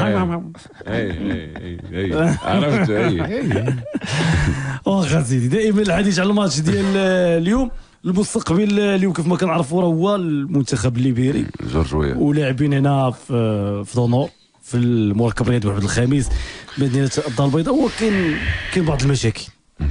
اي اي عرفت اي واخا سيدي. دائما الحديث على الماتش ديال اليوم. المستقبل اليوم كيف ما كنعرفوا راه هو المنتخب الليبيري جورجويه ولاعبين هنا في في دونور في المركب الرياضي بوحد الخميس مدينه الدار البيضاء. هو كاين كاين بعض المشاكل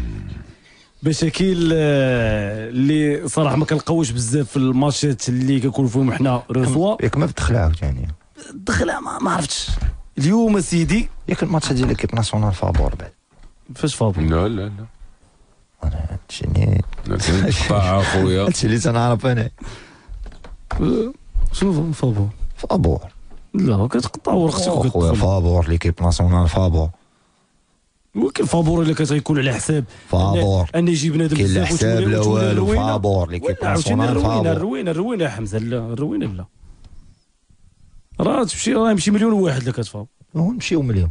مشاكل اللي صراحه ما كنلقاوش بزاف في الماتشات اللي كنكونوا فيهم حنا رسوا. ياك ما بدخل عاوتاني الدخله ما, ما عرفتش اليوم اسيدي. ياك الماتش ديال ليكيب ناسيونال فابور بعد فاش فابور؟ لا لا لا انا هادشي طاع اخويا هادشي اللي تنعرف انا. شنو فابور؟ فابور لا كتقطع ورقتك خويا فابور ليكيب ناسيونال فابور. ولكن فابور اللي كتيكون على حساب فابور ان يجيب بنادم كاين لا حساب لا والو. فابور ليكيب ناسيونال الروينه الروينه الروينه حمزه لا الروينه لا راه تمشي راه يمشي مليون واحد اللي كتفاهم نمشيو مليون.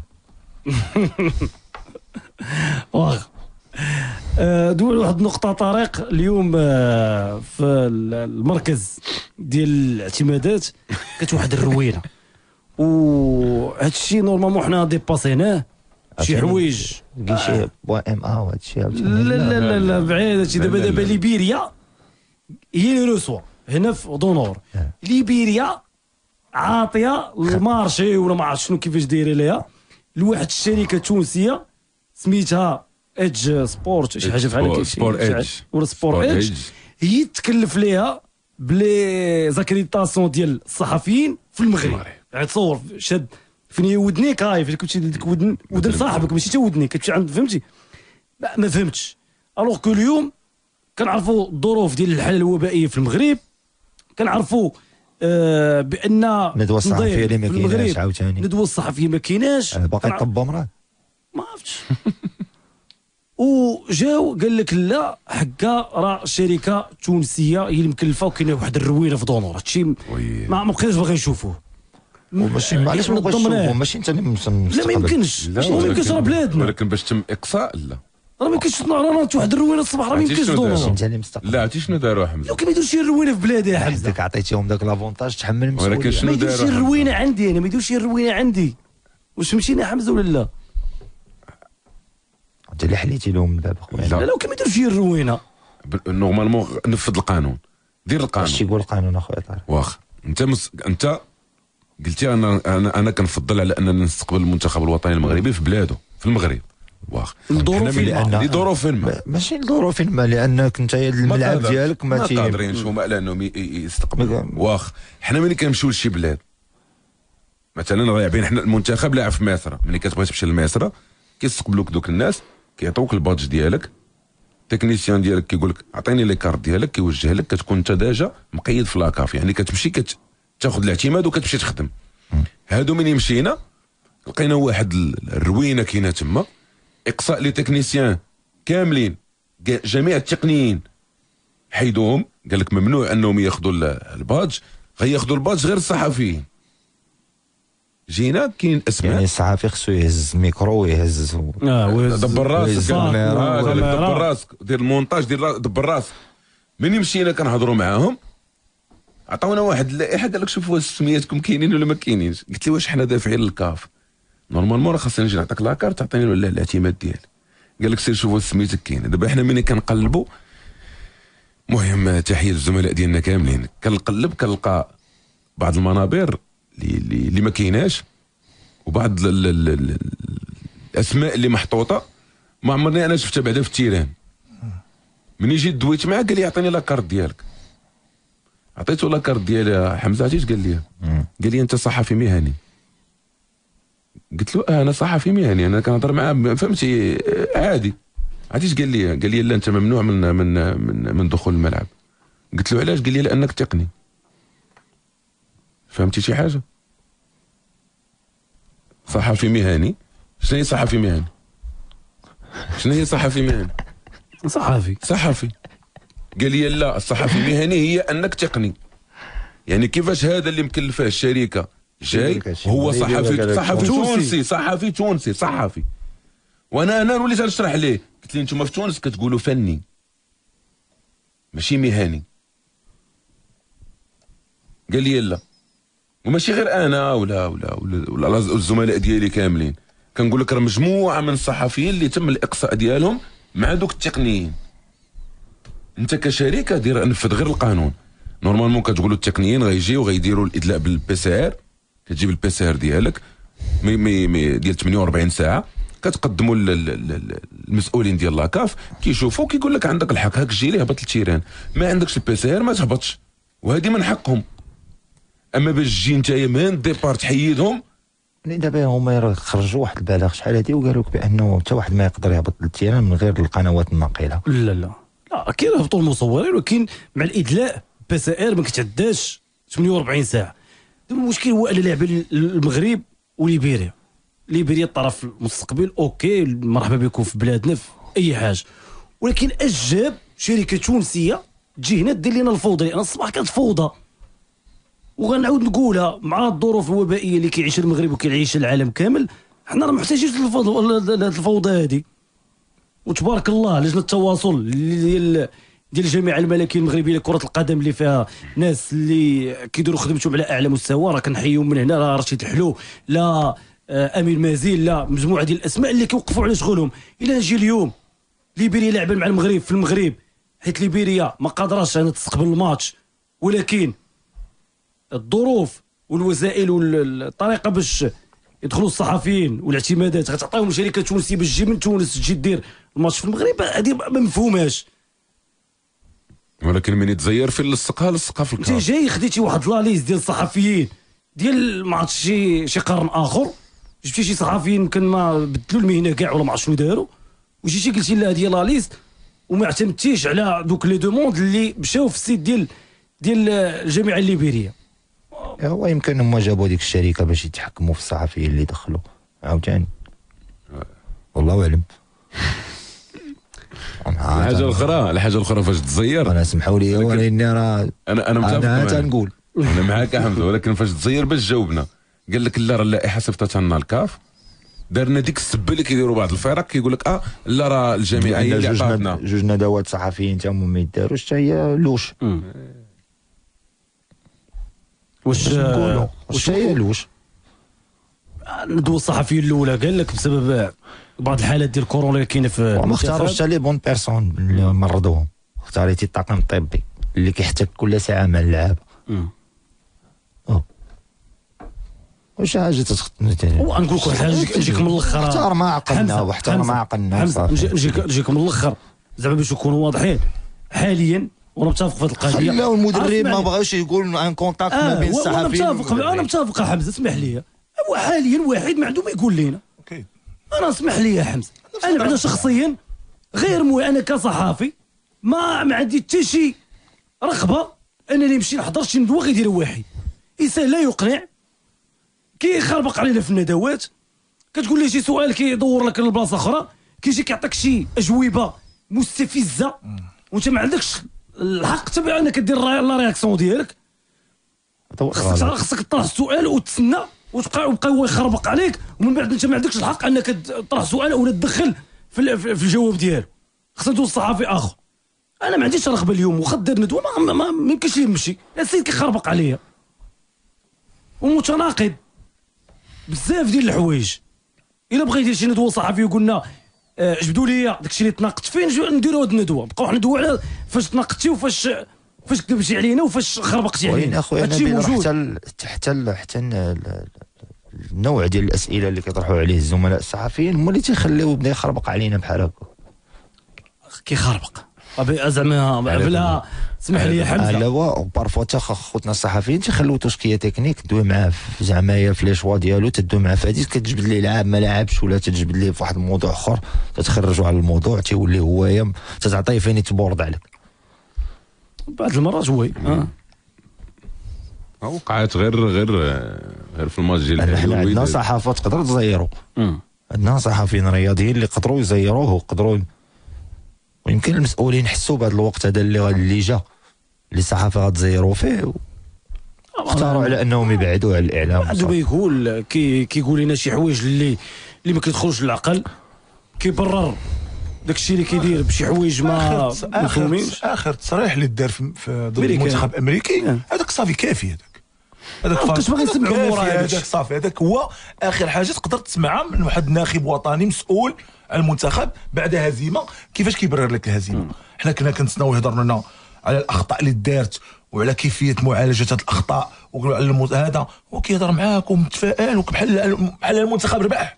واخا دول واحد النقطه طريق اليوم في المركز ديال الاعتمادات كانت واحد الروينه وهذا الشيء نورمالمون حنا ديباسيناه شي حوايج شي بوا ام ا وهذا الشيء. لا لا لا لا بعيد هادشي. دابا دابا ليبيريا هي اللي رسوا هنا في دونور. ليبيريا عاطيه المارشي ولا ما عرفت شنو كيفاش دايره ليها لواحد الشركه تونسيه سميتها ايدج سبورت شي حاجه بحال هكا سبور ايدج ولا سبور ايدج. هي تكلف ليها بلي زاكريتاسيون ديال الصحفيين في المغرب. يعني تصور شاد فين هي ودنيك هاي فين كنتي ديك ودن ودن صاحبك ماشي حتى ودنيك كتمشي عند فهمتي. ما فهمتش. الوغ كو اليوم كنعرفوا الظروف ديال الحاله الوبائيه في المغرب. كنعرفوا آه بان ندوه الصحفيه اللي ما كايناش عاوتاني. ندوه الصحفيه ما كايناش باقي يطبوا مراه ما عرفتش. وجاو قال لك لا حكا راه شركه تونسيه هي اللي مكلفه وكاينه واحد الروينه في دونور. هادشي ما ما بقيناش باغي نشوفوه. وماشي معليش ما بغيتش نشوفو ماشي انت اللي لا ما يمكنش ما يمكنش راه بلادنا. ولكن باش تم اقصاء لا راه ما يمكنش راه واحد الروينه الصباح راه ما يمكنش دونور. انت اللي مستقبل. لا عرفتي شنو داروا حمزه؟ لو كان ما يديروش الروينه في بلادي يا حمزه داك عطيتيهم داك لافونتاج تحمل المسؤوليه. ولكن شنو ما يديروش داروا الروينه عندي انا ما يديروش الروينه عندي. واش فهمتيني حمزه ولا لا؟ انت اللي حليتي لهم الباب خويا. لا لو كان ما يديروش الروينه نورمالمون نفذ القانون دير القانون. اش يقول القانون اخويا طارق؟ واخا انت مس... انت قلتي انا انا انا كنفضل على اننا نستقبل المنتخب الوطني المغربي في بلاده في المغرب. واخ الظروف لان ظروف ما ماشي ظروف ما لانك انت الملعب ديالك ما تي ما قادرينش هما على انهم يستقبلوا. واخ حنا ملي كنمشيو لشي بلاد مثلا لاعبين حنا المنتخب لاعب في مصر، ملي كتبغي تمشي لمصر كيستقبلوك دوك الناس كيعطوك البادج ديالك، التكنيسيان ديالك كيقول لك عطيني لي كارت ديالك كيوجه لك، كتكون انت ديجا مقيد في لاكاف، يعني كتمشي كت... تاخذ الاعتماد وكتمشي تخدم. هادو من مشينا لقينا واحد الروينه كاينه تما، اقصاء لي تكنيسيان كاملين، جميع التقنيين حيدوهم، قال لك ممنوع انهم ياخذوا البادج، غياخذوا البادج غير الصحفيين. جينا كاين اسماء يعني الصحفي خصو يهز الميكرو ويهز اه دبر راسك، آه دبر راسك، دير المونتاج، دير دبر راسك. مني مشينا كنهضروا معاهم عطاونا واحد اللائحه، قال لك شوفوا سمياتكم كاينين ولا ما كاينينش. قلت له واش حنا دافعين للكاف؟ نورمالمون راه خاصني نجي نعطيك لاكارت تعطيني ولا الاعتماد ديالي. قال لك سير شوفوا سميتك كاينه. دابا حنا ملي كنقلبوا، مهم تحيه للزملاء ديالنا كاملين، كنقلب كنلقى بعض المنابر اللي اللي ما كايناش، وبعض ال ال ال الاسماء اللي محطوطه ما عمرني انا شفتها بعدا في التيران. مني جيت دويت معاه قال لي اعطيني لاكارت ديالك، عطيته لاكارت ديالي. حمزه عرفتي قال لي؟ قال لي انت صحفي مهني. قلت له اه انا صحفي مهني، انا كنهضر معاه فهمتي عادي. عرفتي قال لي؟ قال لي لا انت ممنوع من من من, من دخول الملعب. قلت له علاش؟ قال لي لانك تقني. فهمتي شي حاجه؟ صحفي مهني، شنو هي صحفي مهني؟ شنو هي صحفي مهني؟ صحفي صحفي. قال لي لا، الصحفي مهني هي انك تقني. يعني كيفاش هذا اللي مكلفاه الشركه جاي هو صحفي صحفي تونسي، صحفي تونسي صحفي، وانا انا وليت نشرح ليه. قلت لي انتم في تونس كتقولوا فني ماشي مهني. قال لي لا، وماشي غير انا ولا ولا ولا, ولا الزملاء ديالي كاملين، كنقول لك راه مجموعه من الصحفيين اللي تم الاقصاء ديالهم مع دوك التقنيين. انت كشركه دير نفذ غير القانون. نورمالمون كتقولوا التقنيين غيجيو غيديروا الادلاء بالبي سي ار، كتجيب البي سي ار ديالك مي مي مي ديال ثمانية وأربعين ساعه، كتقدموا المسؤولين ديال لاكاف كيشوفوا كيقول لك عندك الحق، هاك الجي لي هبط للتيران، ما عندكش البي سي ار ما تهبطش، وهذه من حقهم. اما باش تجي نتايا من ديبار تحيدهم، دابا هما خرجوا واحد البلاغ شحال هادي وقالوا لك بانه حتى واحد ما يقدر يهبط للتيران من غير القنوات الناقله. لا لا لا، كاين هبطوا المصورين، ولكن مع الادلاء بي سي ار ما كتعداش ثمانية وأربعين ساعه. المشكل هو ان لاعبين المغرب وليبيريا، ليبيريا الطرف المستقبل اوكي مرحبا بكم في بلادنا في اي حاجه، ولكن اش جاب شركه تونسيه تجي هنا دير لنا الفوضى؟ لان الصباح كانت فوضى، وغنعاود نقولها مع الظروف الوبائيه اللي كيعيش المغرب وكيعيش العالم كامل، حنا راه محتاجين الفوضى هذه. وتبارك الله لجنه التواصل ديال ديال الجامعه الملكيه المغربيه لكره القدم اللي فيها ناس اللي كيديروا خدمتهم على اعلى مستوى، راه كنحييهم من هنا، لا رشيد الحلو، لا امين مازيل، لا مجموعه ديال الاسماء اللي كيوقفوا على شغلهم. الى نجي اليوم ليبيريا لعبا مع المغرب في المغرب، حيت ليبيريا ما قادراش انها تستقبل الماتش، ولكن الظروف والوسائل والطريقه باش يدخلوا الصحفيين والاعتمادات غتعطيهم شركه تونسيه باش تجي من تونس تجي دير الماتش في المغرب، هذه ما مفهوماش. ولكن من يتزير في لصقها لصقها في الكار. انت جاي خديتي واحد لاليست ديال الصحفيين ديال ما عرفتش شي شي قرن اخر، جبتي شي صحفيين يمكن ما بدلوا المهنه كاع ولا ما عرفت شنو داروا، وجيتي قلتي لا هذه لاليست، وما اعتمدتيش على دوك لي دوموند اللي مشاو في السيت ديال ديال الجامعه الليبيريه. هو يمكن هما جابوا ديك الشركه باش يتحكموا في الصحفيين اللي دخلوا عاوتاني، والله اعلم. الحاجه الاخرى الحاجه الاخرى فاش تزير، انا سمحوا لي ولكن راه انا انا متفق انا تنقول انا معاك يا حمزه، ولكن فاش تزير باش جاوبنا قال لك لا راه اللائحه صيفطتها لنا الكاف، دارنا ديك السبه اللي كيديروا بعض الفرق كيقول لك اه لا راه الجامعه هي اللي عطاتنا جوج ندوات صحفيين تا هما ما يداروش، حتى هي لوش. واش نقولوا واش هي لوش؟ ندوه الصحفيين الاولى قال لك بسبب بعض الحالات ديال كورونا اللي كاينه في ما اختاروش حتى لي بون بيرسون اللي مرضوهم، اختاريتي الطاقم الطبي اللي كيحتك كل ساعه مع اللعابه. وشي حاجه تتخطني ثاني. ونقول لك واحد الحاجه نجيك من الاخر اختار ما عقلنا واحترم ما عقلنا. حمزه نجيك نجيك من الاخر زعما باش نكونوا واضحين حاليا، وانا متفق في هذه القضيه. خلاو المدرب ما بغاوش يقول ان كونتاكت ما بين الصحفيين. انا متفق انا متفق حمزه، اسمح لي. هو حاليا واحد ما عنده ما يقول لنا. اكيد انا اسمح لي يا حمزه، انا بعدا شخصيا غير مو انا كصحافي ما ما عندي حتى شي رغبه انني نمشي نحضر شي ندوه غيدير واحد انسان لا يقنع، كيخربق علينا في الندوات، كتقول لي شي سؤال كيدور لك لبلاصه اخرى، كيجي كيعطيك شي اجوبه مستفزه وانت ما عندكش الحق حتى انك دير لا رياكسيون ديالك. خصك خصك تطرح السؤال وتسنى وتبقى وبقى هو يخربق عليك، ومن بعد انت ما عندكش الحق انك تطرح سؤال ولا تدخل في, في الجواب ديالو. خصنا ندوز صحافي اخر. انا ما عنديش رغبه اليوم واخا دير ندوه ما, ما, ما يمكنش لي نمشي، السيد كيخربق عليا ومتناقض بزاف ديال الحوايج. الا بغى يدير شي ندوه صحفي وقلنا آه جبدوا لي داكشي اللي تناقضت فين نديروا هاد الندوه، بقاو حنا ندويو على فاش تناقضتي وفاش فاش كذبتي علينا وفاش خربقتي علينا. اخويا انا حتى حتى حتى النوع ديال الاسئله اللي كيطرحوا عليه الزملاء الصحفيين هما اللي تيخليوه بدا يخربق علينا بحال هكا. كيخربق زعما بلا اسمح لي يا حمزه. لا هو بارفو حتى خوتنا الصحفيين تيخليو تشكيه تكنيك دوي معاه زعما هي في لي شوا ديالو تدوي معاه فاديت كتجبد ليه لعاب ما لعبش ولا تجبد ليه في واحد الموضوع اخر تتخرجوا على الموضوع تيولي هو تتعطيه فين يتبورد عليك. بعض المرات وي اه وقعات غير غير غير في الماتش ديال حنا عندنا صحافه تقدر تزيرو، عندنا صحفيين رياضيين اللي قدروا يزيروه وقدروا، ويمكن المسؤولين حسوا بهذا الوقت هذا اللي اللي جا اللي الصحافه غتزيرو فيه اختاروا على انهم يبعدوا على الاعلام. دابا يقول كي كيقول لنا شي حوايج اللي اللي ما كيدخلوش للعقل، كيبرر داكشي اللي كيدير بشي حوايج ما مفهومينش. اخر تصريح اللي دار في ضد المنتخب الامريكي هذاك صافي كافي، هذاك هذاك كاش باغي يسبق المورايا هذاك صافي، هذاك هو اخر حاجه تقدر تسمعها من واحد ناخب وطني مسؤول على المنتخب بعد هزيمه. كيفاش كيبرر لك الهزيمه؟ حنا كنا كنتسناو يهضر لنا على الاخطاء اللي دارت وعلى كيفيه معالجه هذه الاخطاء وعلى هذا، هو كيهضر معاك ومتفائل وبحال بحال المنتخب ربح.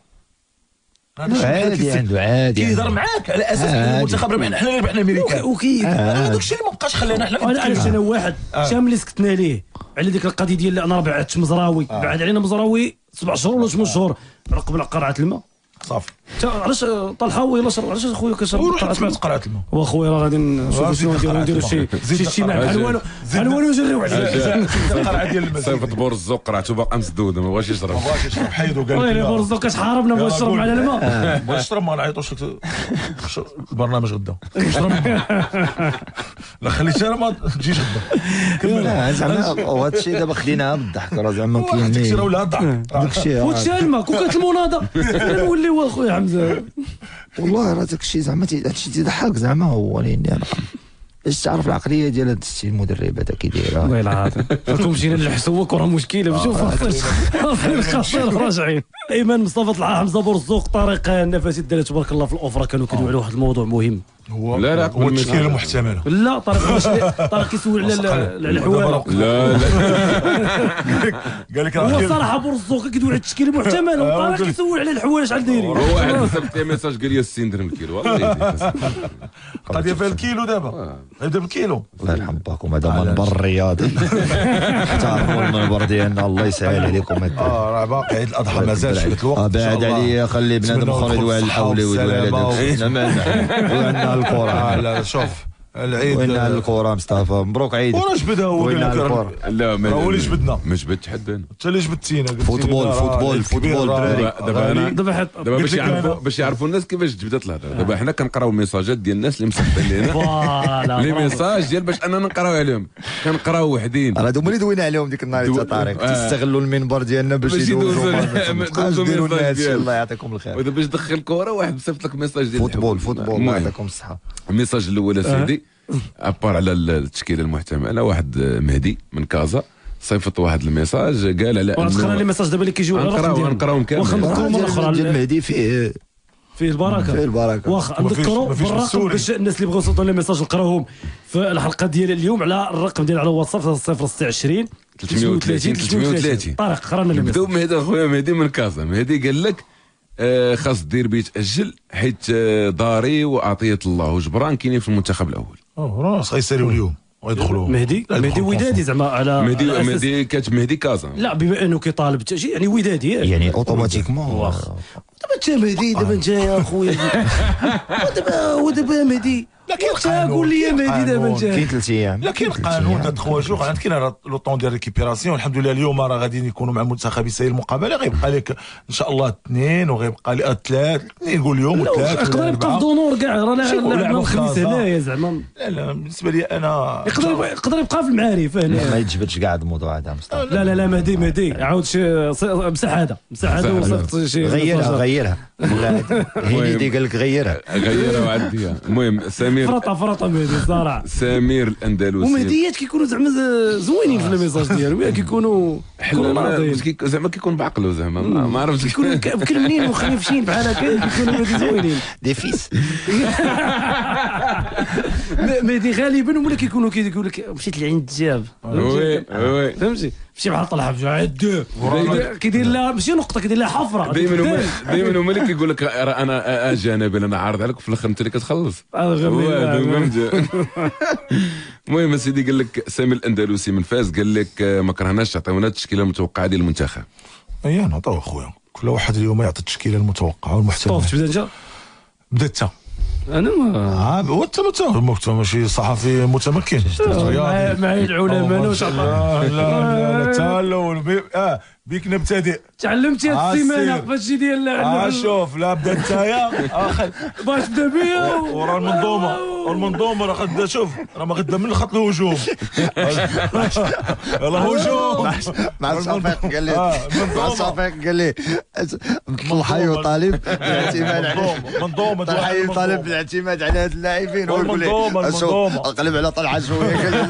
عادي عنده عادي كيهضر معاك على اساس ان المنتخب ربحنا حنا اللي ربحنا الامريكان. وكي هذاك الشيء اللي ما بقاش خلانا حنا. انا انا واحد شام اللي سكتنا ليه على ديك القضيه ديال انا بعدت مزراوي بعد علينا مزراوي سبع شهور ولا ثمان شهور قبل قرعه الماء صافي. علاش طلحه يلا شرب علاش اخويا كيشرب قرعه الماء؟ واخويا راه غادي نشوفوا شنو نديروا نديروا شي شي شي مع حلوانو حلوانو نجريو عليه القرعه ديال الماء. صيفط بورزو قرعته باقا مسدوده ما بغاش يشرب. ما بغاش يشرب حيدو قال لي بورزو كتحاربنا بغا يشرب معنا الماء. بغا يشرب ما نعيطوش لك البرنامج غدا شرب. لا خليتها ما تجيش غدا كمل. زعما وهذا الشيء دابا خديناها بالضحك راه زعما كاين داكشي راه ولا الضحك داكشي وتشا الماء كون كانت المناضه نوليو اخويا حمزه. والله راه داكشي زعما هادشي تيضحك زعما هو ولكن انا باش تعرف العقليه ديال هاد السي المدرب هذا كيديرها. والله العظيم راكم مشينا للحسوك وراه مشكله شوف خاصين راجعين. ايمن مصطفى طلع حمزه بورزوق طارق النفاسي دارت تبارك الله في الاوفرا كانوا كيدويو على واحد الموضوع مهم. هو لا لا هو التشكيله المحتمله. لا طارق طارق كيسول على على الحوار. لا لا قال لك هو صراحه بورزوق كيدوي على التشكيله المحتمله وطارق كيسول على الحوار شحال دايرين. هو واحد كتبت لي ميساج قال لي السندرم الكيلو والله قضيه فيها الكيلو دابا غيبدا بالكيلو. الله يرحم باكم هذا منبر رياضي احترموا المنبر ديالنا الله يسهل عليكم. اه راه باقي عيد الاضحى مازال شويه الوقت. بعد عليا خلي بنادم اخر يدوي على الحول ويدوي على داك حنا مالنا الكره. لا شوف العيد وين على الكره مصطفى مبروك عيد. ورا جبدها هو وين على الكره. لا ما هو اللي جبدنا ما جبدت حد انا انت اللي جبدتينا. فوتبول فوتبول فوتبول دراري. دابا انا دابا دابا باش يعرفوا باش يعرفوا الناس كيفاش جبدت الهضره. دابا حنا كنقراو الميساجات ديال الناس اللي مسبين لينا لي ميساج ديال باش اننا نقراو عليهم كنقراو وحدين. راه هما اللي دوينا عليهم ديك النهار حتى طارق تستغلوا المنبر ديالنا باش يدوزوا ديروا الناس. الله يعطيكم الخير. ودابا باش تدخل كره واحد صيفط لك ميساج ديال فوتبول فوتبول الله يعطيكم الصحه. الميساج الاول اسيدي ابار على التشكيله المحتمله واحد مهدي من كازا صيفط واحد الميساج قال على انه وانا لي ميساج دابا اللي كيجيو على الرقم ديالو نقراوهم كامل. واخا نذكروا مره اخرى ديال المهدي فيه فيه البركه فيه البركه. واخا نذكروا بالرقم باش الناس اللي بغاو يوصلوا لي ميساج نقراوهم في الحلقه ديال اليوم على الرقم ديال على الواتساب صفر ستة عشرين ثلاثمية وثلاثين ثلاثمية وثلاثين. طارق قرانا نبداو بمهدي خويا مهدي من كازا. مهدي قال لك آه خاص الديربي يتاجل حيت آه داري وعطيه الله وجبران كاينين في المنتخب الاول. اه راس غيساليو اليوم ويدخلوا مهدي مهدي ودادي زعما على مهدي مهدي كاتب مهدي كازا. لا بما انه كيطالب بالتاجيل يعني ودادي يعني اوتوماتيكمون. دابا انت مهدي دابا انت يا خويا ودابا ودابا مهدي لكن قول لي يا مهدي دابا انت كاين ثلاث ايام لكن القانون تاع تخوا جوغ عندك كاين لو طون ديال ريكيبيراسيون. الحمد لله اليوم راه غاديين يكونوا مع المنتخب يسير المقابله. غيبقى لك ان شاء الله اثنين وغيبقى لك ثلاث اثنين نقول اليوم وثلاث يقدر يبقى في دونور كاع راه لعبنا الخميس هنايا زعما. لا لا بالنسبه لي انا يقدر يقدر يبقى في المعارف هنا. ما يتجبدش كاع الموضوع هذا مصطفى. لا لا لا مهدي مهدي عاود شي مسح هذا مسح هذا وصيفط شي غيرها غيرها هينيدي قال لك غيرها غيرها وعديها. المهم سمير فرطه فرطه مهدي صراحه. سمير الاندلسي ومهديات كيكونوا زعما زوينين في الميساج ديالهم كيكونوا حنا زعما كيكون بعقله زعما ما عرفتش كيكونوا مكلمين وخفيفين بحال هكا كيكونوا مهدي زوينين دي فيس. مهدي غالبا ولا كيكونوا كيقول لك مشيت لعند الجاب وي وي فهمتي مشي بحال طلع بجد كيدير لها ماشي نقطه كيدير لها حفره. دائما هما دائما هما اللي كيقول لك راه انا اجي انا بلا انا عارض عليك وفي الاخر انت اللي كتخلص. المهم سيدي قال لك سامي الاندلسي من فاس قال لك ما كرهناش تعطيونا التشكيله المتوقعه ديال المنتخب. اييه نعطيو اخويا كل واحد اليوم يعطي التشكيله المتوقعه والمحتمله. طوف تبدا انت بدات انت انا ما اه هو انت ماشي صحفي متمكن معي العلماء لا لا لا حتى الاول اه بيك نبتدئ تعلمتي هاد السيمانه فاش ديال اه شوف لا بدا نتايا اخر باش تبدا بيا ورا المنظومه المنظومه راه غدا شوف راه ما غدا من الخط الهجوم. يلا هجوم مع صفاق قال لي مع صفاق قال لي الحي وطالب بالاعتماد على منظومه الحي طالب بالاعتماد على هاد اللاعبين ويقول لي اقلب على طلعه شويه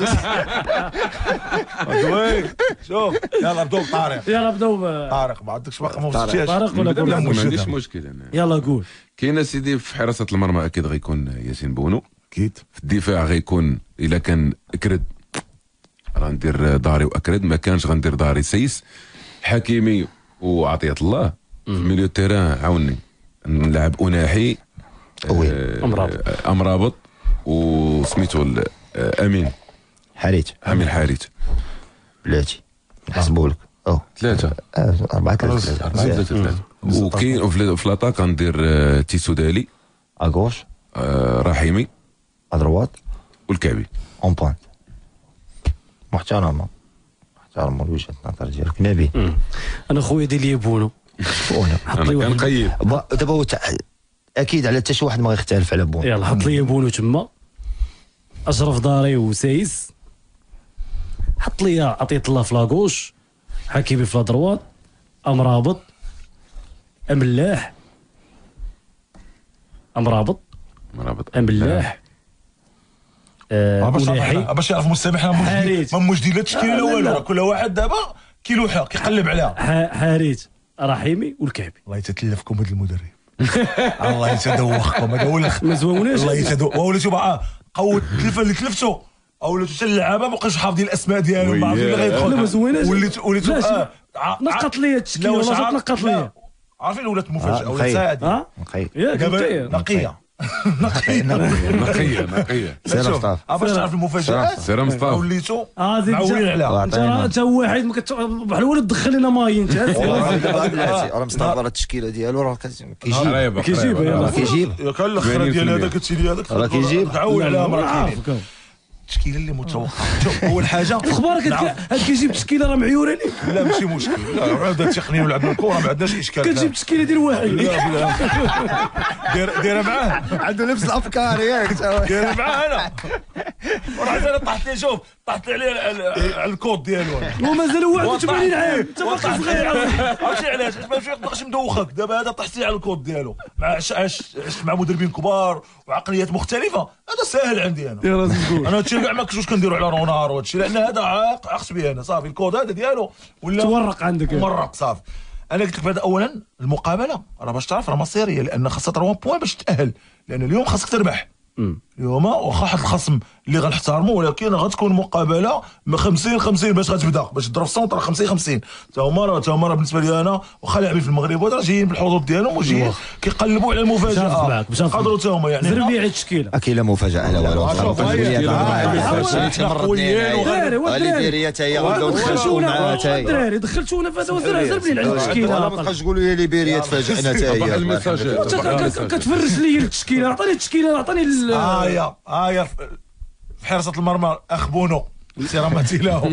شوف يلا بدو طارق يلا بدو طارق ما عندكش باقي ما وصلتيش. طارق ولا لا ما عنديش مشكل انا. يلا قول. كاين سيدي في حراسه المرمى اكيد غيكون ياسين بونو. اكيد. في الدفاع غيكون الا كان اكرد غندير داري واكرد ما كانش غندير داري سيس حكيمي وعطيه الله. في ميليو تيران عاوني نلعب اناحي امرابط امرابط وسميتو امين حريت امين حريت بلاتي نحسبوا لك او ثلاثه أربعة ثلاثة ثلاثه ثلاثه. وكاين في لاطاك غندير تيسو دالي اغوش رحيمي ادروات والكعبي اون بوينت. محترمه محترمه وجهه النظر ديالك نبي. انا خويا دير لي بونو انا كنقيد دابا اكيد على حتى شي واحد ما غيختلف على بونو. يلا حط لي بونو تما اشرف داري وسايس حط لي عطيه الله في لاغوش حكيمي في لادروات امرابط املاح امرابط مرابط املاح باش باش يعرف المستمع ما موجدين لا التشكيله لا والو كل واحد دابا كيلوحه كيقلب عليها. حاريت رحيمي والكعبي. الله يتتلفكم هذا المدرب. الله يتدوخكم هذا هو ما زووناش الله يتدوخ. وليتو بقى قوت التلفه اللي تلفتو او وليتو حتى اللعابه ما بقاوش حافظين الاسماء ديالهم ما عارفين اللي غيدخل. لا ما زويناش وليتو وليتو نقط لي التشكيله ولا نقط لي عارفين ولات مفاجاه ولا ساعد ها دابا نقيه نقيه نقيه نقيه سير مصطفى باش تعرف المفاجات سير مصطفى وليتو اه زيد معولين عليها. انت واحد بحال هو اللي تدخل لنا ماي انت راه مصطفى راه التشكيله ديالو راه كيجيب كيجيب راه كيجيب كان الاخر ديال هذاك قلتي لي هذاك راه كيجيب تعول عليها راه كاينين التشكيله اللي متوقعه. شوف اول حاجه اخبارك هاد كيجيب تشكيله راه معيوره لي. لا ماشي مشكل لا هذا التقنيه ولعبنا الكره ما عندناش اشكال. كتجيب تشكيله ديال واحد داير دايره معاه عنده نفس الافكار ياك دايره معاه انا ورحت انا طحت لي شوف طحت عليه على الكود ديالو ومازال واحد وثمانين عام انت باقي صغير. عرفتي علاش ما يقدرش مدوخك دابا هذا طحت لي على الكود ديالو مع عشت مع مدربين كبار وعقليات مختلفه هذا ساهل عندي انا. يا راجل قول انا هادشي كاع ما كنتوش كنديروا على رونار وهادشي لان هذا عقت بيه انا صافي الكود هذا ديالو ولا تورق عندك مرق صافي. انا قلت لك بعد اولا المقابله راه باش تعرف راه مصيريه لان خاصها ثلاثة بوان باش تتاهل لان اليوم خاصك تربح اليوم واخا واحد الخصم اللي غنحترمو، ولكن غتكون مقابله خمسين خمسين باش غتبدا باش تضرب السونتر خمسين خمسين. تا هما راه تا هما راه بالنسبه لي انا واخا لاعبين في المغرب وهذا جايين بالحظوظ ديالهم وجايين كيقلبوا على المفاجاه. قدروا تا هما يعني زربي على التشكيله اكيد لا مفاجاه لا والو. الدراري حتى هي ولاو دخلتونا الدراري دخلتونا في هذا وزرع زربني على التشكيله. ما تبقاش تقولوا لي ليبيريا تفاجئنا حتى هي. كتفرج لي التشكيله، عطيني التشكيله عطيني ها هي ها هي في حراسه المرمى اخ بونو سيرامتي له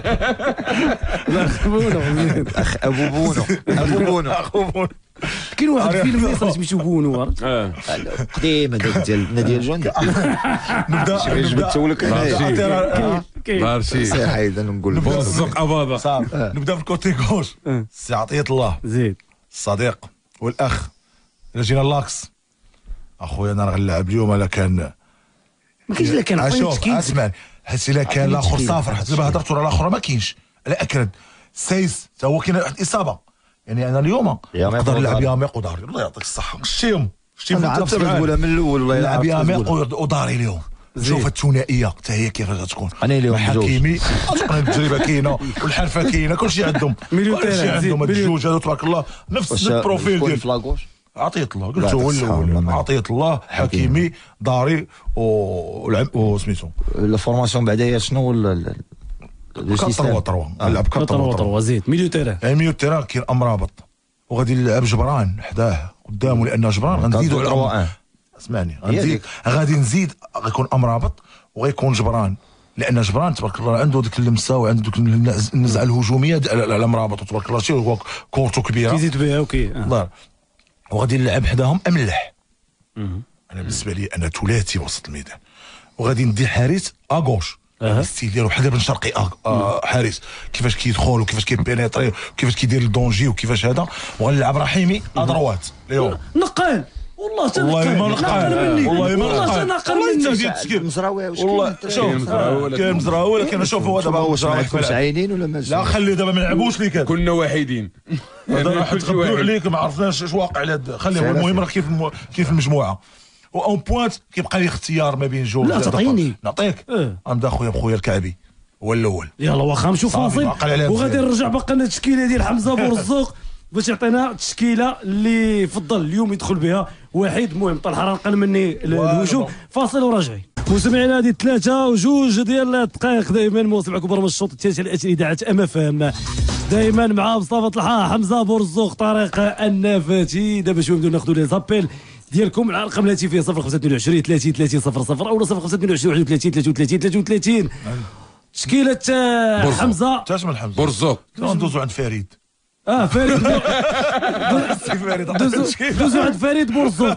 اخ بونو اخ ابو بونو ابو بونو اخو بونو. كاين واحد الفيلم اللي صار سميتو بونو قديم هذاك ديال نادي الجند. نبدا جبت لك ماشي سير حيد انا نقول بوزق اباضه صافي. نبدا في الكوتي غوش. سي عطيه الله زيد الصديق والاخ. الا جينا لاكس اخويا انا غنلعب اليوم. الا كان ما كاينش الا كان اشوف اسمع حيت الا كان الاخر صافر حيت دابا هضرتوا على الاخر ما كاينش. لا اكرد سايس تا هو كاين واحد الاصابه. يعني انا اليوم نقدر نلعب ياميق وداري. الله يعطيك الصحه. شتيهم شتيهم عرفت تقولها من الاول والله. نلعب ياميق وداري اليوم. شوف الثنائيه حتى هي كيفاش غتكون. انا اليوم حكيمي تقني التجربه كاينه والحرفه كاينه كلشي عندهم كلشي عندهم هاد الجوج هادو تبارك الله نفس البروفيل ديال فلاكوش. عطية الله قلت هو الاول. عطية الله حكيمي داري وسميتو الفورماسيون بعدا هي شنو ولا كطروا طروا نلعب كطروا طروا زيد ميليو تيران. ميليو تيران كاين امرابط وغادي نلعب جبران حداه قدامه لان جبران غنزيدو على اسمعني غنزيد غادي نزيد غيكون امرابط وغيكون جبران لان جبران تبارك الله عنده ديك اللمسه وعنده ديك النزعه الهجوميه على امرابط تبارك الله شي هو كورته كبيره كيزيد بها اوكي. وغادي نلعب حداهم املح. انا بالنسبه لي انا ثلاثي وسط الميدان وغادي ندي حارس اغوش. الستيل ديالو بحال بن شرقي حارس كيفاش كيدخل وكيفاش كيبينيطري وكيفاش كيدير الدونجي وكيفاش هذا. وغنلعب رحيمي ادروات اليوم. نقال والله والله ما نقال والله ما نقال والله مني مزراوي واش والله شوف كاين مزراوي ولكن انا شوف هو دابا واش ما عينين ولا ما لا خلي دابا ما نلعبوش ليك هذا. كنا وحيدين هذا حد تخبروا عليك ما عرفناش اش واقع على خليه. المهم راه كيف كيف المجموعه اون بوينت كيبقى لي اختيار ما بين جوج. لا تعطيني نعطيك غنبدا خويا بخويا الكعبي هو الاول. يلا واخا نشوف فاصل وغادي نرجع باقي لنا التشكيله ديال حمزه بورزوق باش يعطينا التشكيله اللي فضل اليوم يدخل بها واحد. المهم طلحه راه نقل مني الهجوم. فاصل وراجعين. مستمعينا هذه ثلاثه وجوج ديال الدقائق دائما موصل معكم برنامج الشوط الثالث على اذاعه ام اف ام دائما مع مصطفى طلحه حمزه بورزوق طارق النافاتي. دابا شويه نبداو ناخذوا لي زابيل ديالكم على الارقام الهاتفيه صفر خمسة اثنين وعشرين ثلاثين ثلاثين صفر صفر او صفر خمسة اثنين وعشرين واحد وثلاثين ثلاثة وثلاثين ثلاثة وثلاثين. تشكيله حمزه تاش من حمزه بورزوق ندوزو عند فريد. اه فريد فريد دوزو عند فريد بورزوق.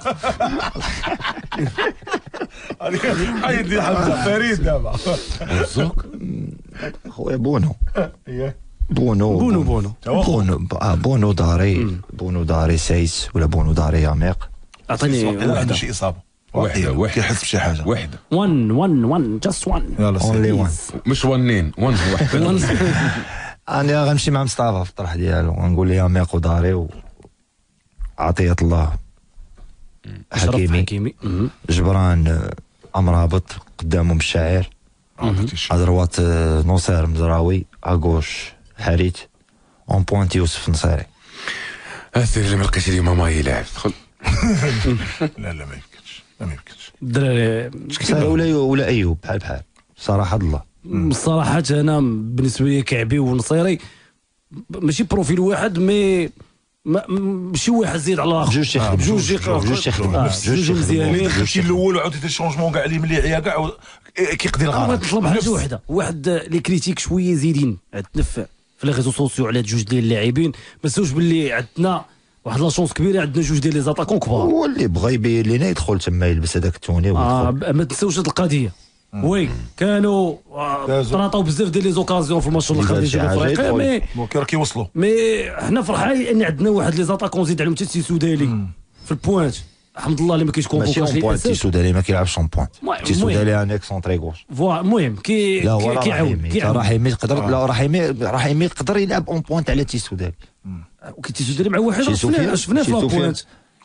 حيدي حمزه فريد دابا بورزوق خويا بونو بونو بونو بونو بونو بونو داري بونو داري سايس ولا بونو داري ياميق. اعطيني عنده شي اصابه وحده وحده كيحس بشي حاجه وحده واحد واحد واحد جاست واحد يلا اونلي مش ونين ون وحده. انا غنمشي مع مصطفى في الطرح ديالو غنقول ليه ياميق وداري و عطية الله حكيمي حكيمي جبران امرابط قدامهم الشاعر ادروات نصير مزراوي اغوش حريت اون بوينت يوسف نصيري. هذا اللي ما لقيتش اليوم ما يلعب دخل. لا لا ما يمكنش ما يمكنش الدراري ولا ولا ايوب بحال بحال صراحه الله. الصراحه انا بالنسبه لي كعبي ونصيري ماشي بروفيل واحد مي ماشي واحد زيد على الاخر. جوج تيخدم جوج جوج تيخدم جوج مزيانين. ماشي الاول وعاودي دير شونجمون كاع اللي ملي عيا كاع كيقضي الغرض. بغيت نطلب حاجه وحده واحد لي كريتيك شويه زايدين عندنا في لي ريزو سوسيو على جوج ديال اللاعبين. ما نساوش باللي عندنا واحد لا شونس كبيره عندنا جوج ديال لي زاتاكون كبار. هو اللي بغى يبين لينا يدخل تما يلبس هذاك التوني اه ما تنساوش هذه القضيه. وي كانوا طراطاو بزاف ديال لي زوكازيون في الماتش الاخر ديال جنوب افريقيا مي راه كيوصلوا مي حنا فرحانين ان عندنا واحد لي زاتاكون زيد عليهم حتى سيسو دالي في البوينت. الحمد لله اللي ما كاينش كونفوكاش ماشي بوينت تيسو دالي ما كيلعبش اون بوينت تيسو دالي ان اكسونتري غوش. فوا المهم كي كيعاون كيعاون رحيمي يقدر لا رحيمي رحيمي يقدر يلعب اون بوينت على تيسو دالي. وكي تيسو دالي مع واحد شفناه شفناه في البوينت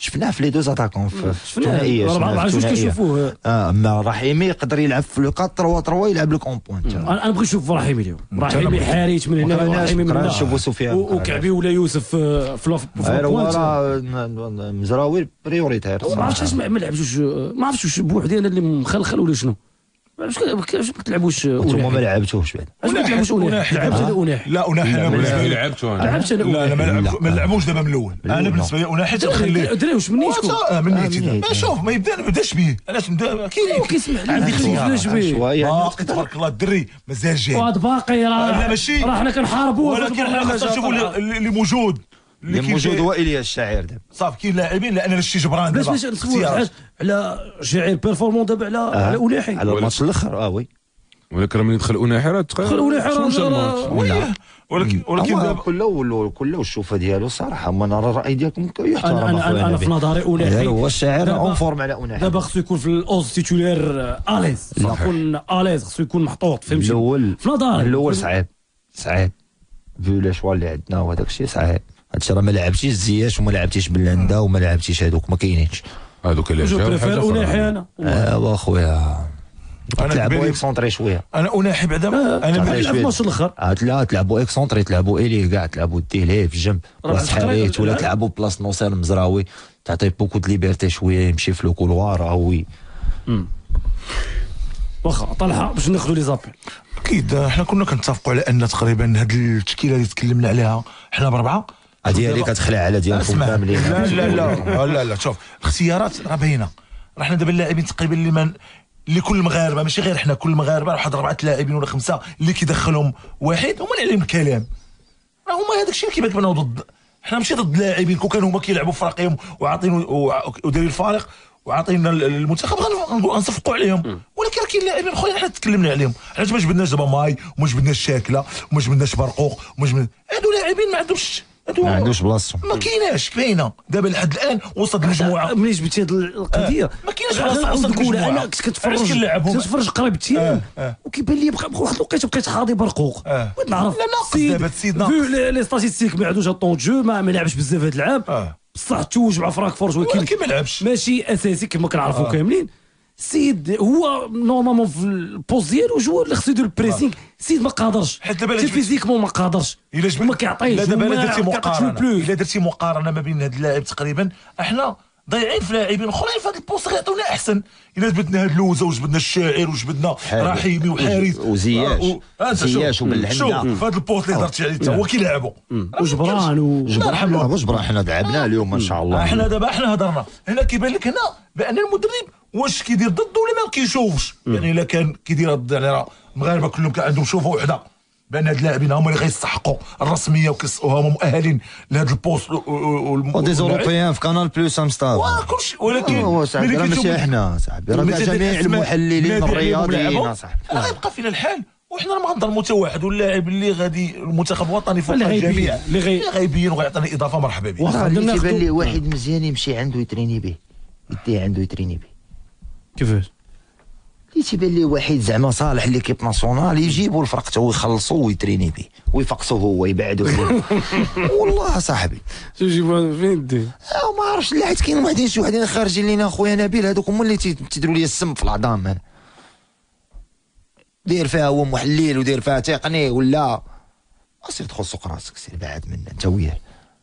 شفناه في لي دو اتاكون في الثنائيه راه جوج كنشوفوه. اه اما رحيمي يقدر يلعب في لو أربعة ثلاثة ثلاثة يلعب لك اون بوينت. انا نبغي نشوف رحيمي اليوم، رحيمي حاريت من هنا ورحيمي من هنا، نشوفوا سفيان وكعبي ولا يوسف في البوينت. راه مزراوي بريوريتير. ما عرفتش ما لعبش، ما عرفتش واش بوحدي انا اللي مخلخل ولا شنو. واش ما تلعبوش انتوما ما لعبتوش بعد؟ واش ما تلعبوش أوناحي؟ لعبت انا أوناحي. لا أوناحي انا بالنسبه لي لعبته انا لعبت انا لا لا ما نلعبوش دابا من الاول. انا بالنسبه لي أوناحي تخليه دري واش من نيتكم من نيتي. ما شوف ما يبدا ما يبداش به. علاش نبدا كاين كيسمح لي عندي اختيار شويه باقي تبارك الله الدري مازال جاي وهذا باقي راه لا ماشي راه حنا كنحاربوا، ولكن حنا خاصنا نشوفوا اللي موجود اللي موجود هو إلياس الشاعر دابا صافي. كاين لاعبين لان الشي جبران باش دابا باش نسولك على شاعر بيرفورمون دابا على على أوناحي على الماتش الاخر. اه وي ولكن ملي يدخل أوناحي راه دخل أوناحي راه ولكن ولكن دابا كله كله الشوفه ديالو صراحه. ما نرى الراي ديالكم يحترم. انا انا انا في نظري أوناحي هو الشاعر اون فورم على أوناحي. دابا خصو يكون في الاوز تيتولير اليز، خصو يكون اليز، خصو يكون محطوط فهمتي. الاول في نظري الاول صعيب صعيب فيو لي شوا اللي عندنا وهذاك الشيء صعيب. هادشي راه ما لعبتيش زياش وما لعبتيش بلندا وما لعبتيش هذوك ما كاينينش هذوك اللي جو بريفير أوناحي انا. ايوا خويا انا تلعبوا اكسونطري شويه. انا أوناحي بعدا انا ما في الماتش الاخر لا تلعبوا اكسونطري، تلعبوا الي كاع، تلعبوا ديه في الجنب راس حريت ولا تلعبوا بلاص نوصير المزراوي، تعطيه بوكو د ليبرتي شويه يمشي في لو كولوار. هوي واخا طلحه باش ناخذوا لي زابيل. اكيد حنا كنا كنتفقوا على ان تقريبا هذه التشكيله اللي تكلمنا عليها حنا بربعه هذه اللي كتخلع على ديالكم كاملين. لا لا لا لا لا شوف الاختيارات راه باينه. راه حنا دابا اللاعبين تقريبا اللي من اللي كل المغاربه ماشي غير حنا، كل المغاربه واحد اربعه لاعبين ولا خمسه اللي كيدخلهم واحد هما اللي عليهم الكلام. راه هما هذاك الشيء اللي كيبان لنا ضد. حنا ماشي ضد اللاعبين، كون كانوا هما كيلعبوا في فريقهم وعاطين ودايرين الفارق وعاطينا المنتخب غنصفقوا عليهم. ولكن كاين لاعبين خويا حنا تكلمنا عليهم. حنا ما جبدناش دابا ماي وما جبدناش شاكله وما جبدناش برقوق وما جبدنا هادو لاعبين ما عندهمش ما عندوش بلاصتهم، ما كايناش باينه. دابا لحد الان وصلت المجموعه ملي جبتي هذه القضيه ما كاينش بلاصه وصلت المجموعه. انا كنت كنتفرج كنتفرج قريب تيام وكيبان لي بقى واحد الوقيته بقيت حاضي برقوق. بغيت نعرف لا ناقص دابا السيد ناقص. لي ستاتيستيك ما عندوش طون جو، ما لعبش بزاف هذا اللعب بصح توج مع فرانكفورت ولكن ما لعبش ماشي اساسي كما كنعرفوا آه. كاملين. السيد هو نورمالمون في البوست ديالو جوار اللي خصو يدير البريسينغ. السيد ما قادرش حتى فيزيكمون ما قادرش وما كيعطيش. لا دابا الا درتي مقارنه الا درتي مقارنه ما بين هاد اللاعب تقريبا احنا ضايعين في لاعبين اخرين في هذا البوست غيعطيونا احسن. الا جبدنا هاد اللوزه وجبدنا الشاعر وجبدنا رحيمي وحارث وزياش زياش وبالحمده. شوف في هذا البوست اللي درتي عليه حتى هو كيلعبوا وجبران وجبران وجبران. حنا لعبنا اليوم ان شاء الله. احنا دابا احنا هضرنا هنا كيبان لك هنا بان المدرب واش كيدير ضده ولا ما كيشوفش. يعني الا كان كيدير ضد يعني راه المغاربه كلهم كان عندهم شوفه وحده بان هاد اللاعبين هما اللي غيستحقوا الرسميه وهما مؤهلين لهذا البوست. ودي زوروبيان في كانال بلوس امستار وكلشي. ولكن هو صاحبي راه ماشي احنا صاحبي راه جميع المحللين الرياضيين صاحبي. راه يبقى فينا الحال وحنا ما غنضر متوحد واللاعب اللي غادي المنتخب الوطني فوق الجميع اللي غيبين وغيعطينا اضافه مرحبا به. واخا اللي كيبان لي واحد مزيان يمشي عنده يتريني به يديه عنده يتريني به. كيفاش؟ اللي تيبان لي واحد زعما صالح ليكيب ناسيونال يجيبوا الفرق تا هو يخلصوا ويتريني به ويفقسوا هو يبعدوا عليه. والله صاحبي تجيبوا فين دي؟ ما عرفتش لا حيت كاين واحدين شي وحدين خارجين لينا خويا نبيل هذوك هما اللي تيديروا لي السم في العظام. انا داير فيها هو محلل وداير فيها تقني ولا سير دخل سوق راسك سير بعد منا انت وياه.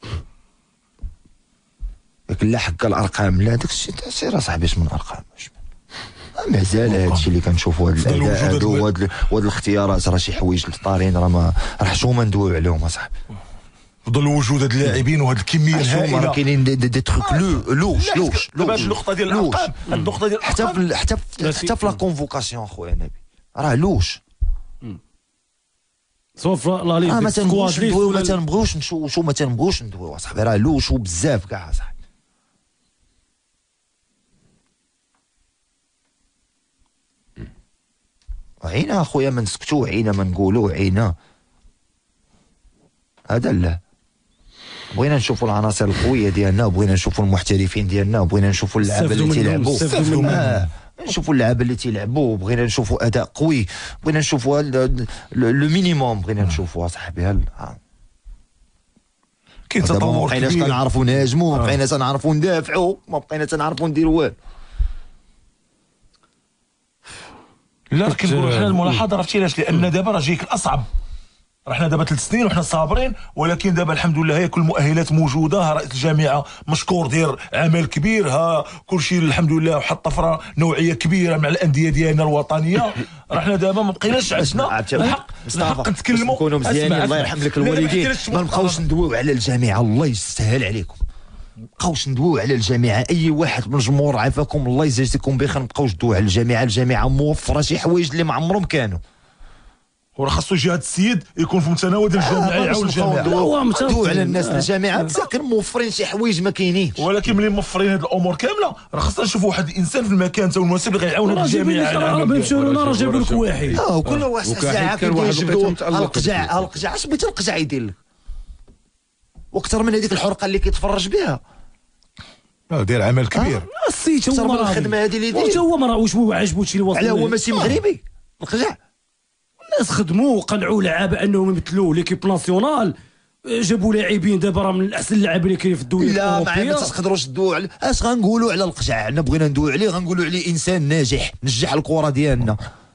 لكن لا حق الارقام لا داك الشيء سير اصاحبي اش من ارقام مازال هادشي اللي كنشوفوا هاد الاداء هادو وهاد الاختيارات راه شي حوايج طارين راه ما راه حشومه ندويو عليهم اصاحبي. في ظل وجود هاد اللاعبين وهاد الكميه الهائله راه كاينين دي تروك لوش لوش لوش النقطه ديال الارقام النقطه ديال حتى في حتى حتى في لا كونفوكاسيون خويا نبي راه لوش سوف لا ليست ما تنبغوش ندويو ما تنبغوش نشوفوا ما تنبغوش ندويو اصاحبي راه لوش وبزاف كاع اصاحبي. عينا اخويا ما نسكتو عينا ما نقولو عينا هذا لا. بغينا نشوفوا العناصر القويه ديالنا وبغينا نشوفوا المحترفين ديالنا وبغينا نشوفوا اللعابه اللي تيلعبوا آه. نشوفوا اللعابه اللي تيلعبوا وبغينا نشوفوا اداء قوي بغينا نشوفوا لو مينيموم بغينا نشوفوا صاحبي هل كاين تطور ما بقيناش كبير. كنعرفوا نهاجموا، ما بقينا تنعرفوا ندافعوا، ما بقينا تنعرفوا نديروا والو. لا كنقولوا حنا الملاحظه عرفتي علاش؟ لان دابا راه جايك الاصعب. راه حنا دابا ثلاث سنين وحنا صابرين، ولكن دابا الحمد لله هي كل المؤهلات موجوده. ها رئيس الجامعه مشكور دير عمل كبير، ها كل شيء الحمد لله، وحط طفره نوعيه كبيره مع الانديه ديالنا الوطنيه. راه حنا دابا ما بقيناش عندنا الحق الحق نتكلموا، نكونوا مزيانين. الله يرحم لك الوالدين، ما نبقاوش ندويو على الجامعه، الله يسهل عليكم. بقاوش ندويو على الجامعه، اي واحد من الجمهور عافاكم الله يجازيكم بخير، نبقاوش ندويو على الجامعه. الجامعه موفره شي حوايج اللي ما عمرهم كانوا، وراه خاصو يجي هذا السيد يكون في متناول الجامعه يعاون الجامعه. ندويو على الناس الجامعه مساكن موفرين شي حوايج ما كاينينش. ولكن ملي موفرين هذه الامور كامله راه خاصنا نشوفوا واحد الانسان في المكان تا المناسب اللي غيعاون هذه الجامعه. بيمشيو راه جابوا لك واحد، اه وكل واحد ساعه كان واحد كيجبدوا متألق القجع القجع. اش بغيتي القجع يدير لك؟ واكثر من هذيك الحرقه اللي كيتفرج بها. اه داير عمل كبير. السيت اكثر هو من مرة الخدمه هذه اللي واش يدير. هو مرة واش هو عاجبو شي اللي على وصل هو ماشي مغربي القجع. الناس خدموا وقنعوا لعابه انهم يمثلوا ليكيب ناسيونال، جابوا لاعبين دابا راه من الاحسن اللاعبين اللي كاين في الدول لا ما الاوروبيه. ما تقدروش تدويو على اش غنقولوا على القجع. حنا بغينا ندويو عليه غنقولوا عليه انسان ناجح نجح الكره ديالنا.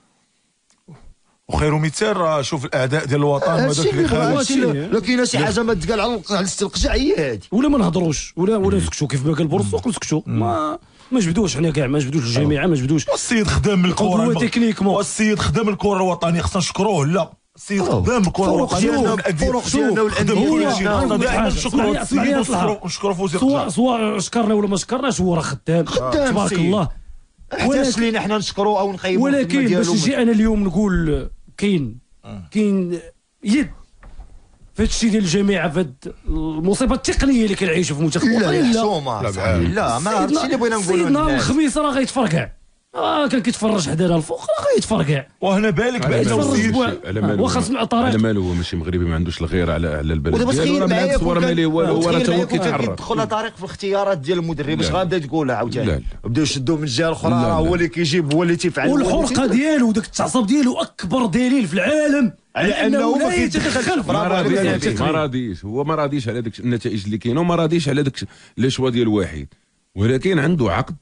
وخير مثال راه شوف الاعداء ديال الوطن هذاك اللي خارج. لا كاينه شي حاجه ما تقال على القجع هي هذه. ولا ما نهضروش ولا ولا نسكتوا كيف ما قال بورسوق، نسكتوا ما ما جبدوش حنا كاع، ما جبدوش الجامعه، ما جبدوش. والسيد خدام الكره قدوة تكنيكمون. والسيد خدام الكره الوطنيه خصنا نشكروه. لا السيد خدام الكره الوطنيه فرق ديالنا والأندية نشكروه نشكروه في وزير سواء سواء شكرنا ولا ما شكرناش هو راه خدام تبارك الله. حتاش لينا حنا نشكروه او نخيبوا. ولكن باش نجي انا اليوم نقول كاين كاين يد في هادشي ديال الجامعه، في هاد المصيبه التقنيه اللي كنعيشوا في المنتخب الوطني. لا لا ما عرفتش اللي بغينا نقولوا. سيدنا الخميس راه غيتفرقع، اه كان كيتفرج حدانا الفوق راه غيتفرقع. وهنا بالك بانه السيد واخا سمع طريق على مالو هو ماشي مغربي، ما عندوش الغيره على على البلد ودابا تخيل معايا هو مالي والو، راه تا هو كيتحرك. كيدخل طريق في الاختيارات ديال المدرب اش غابدا تقولها عاوتاني. بداو يشدوه من الجهه الاخرى، راه هو اللي كيجيب هو اللي تيفعل. والحرقه ديالو وداك التعصب ديالو اكبر دليل في العالم على انه ما يتدخل. ما راضيش ما راضيش هو ما راضيش على داك النتائج اللي كاينه، وما راضيش على داك لي شوا ديال واحد، ولكن عنده عقد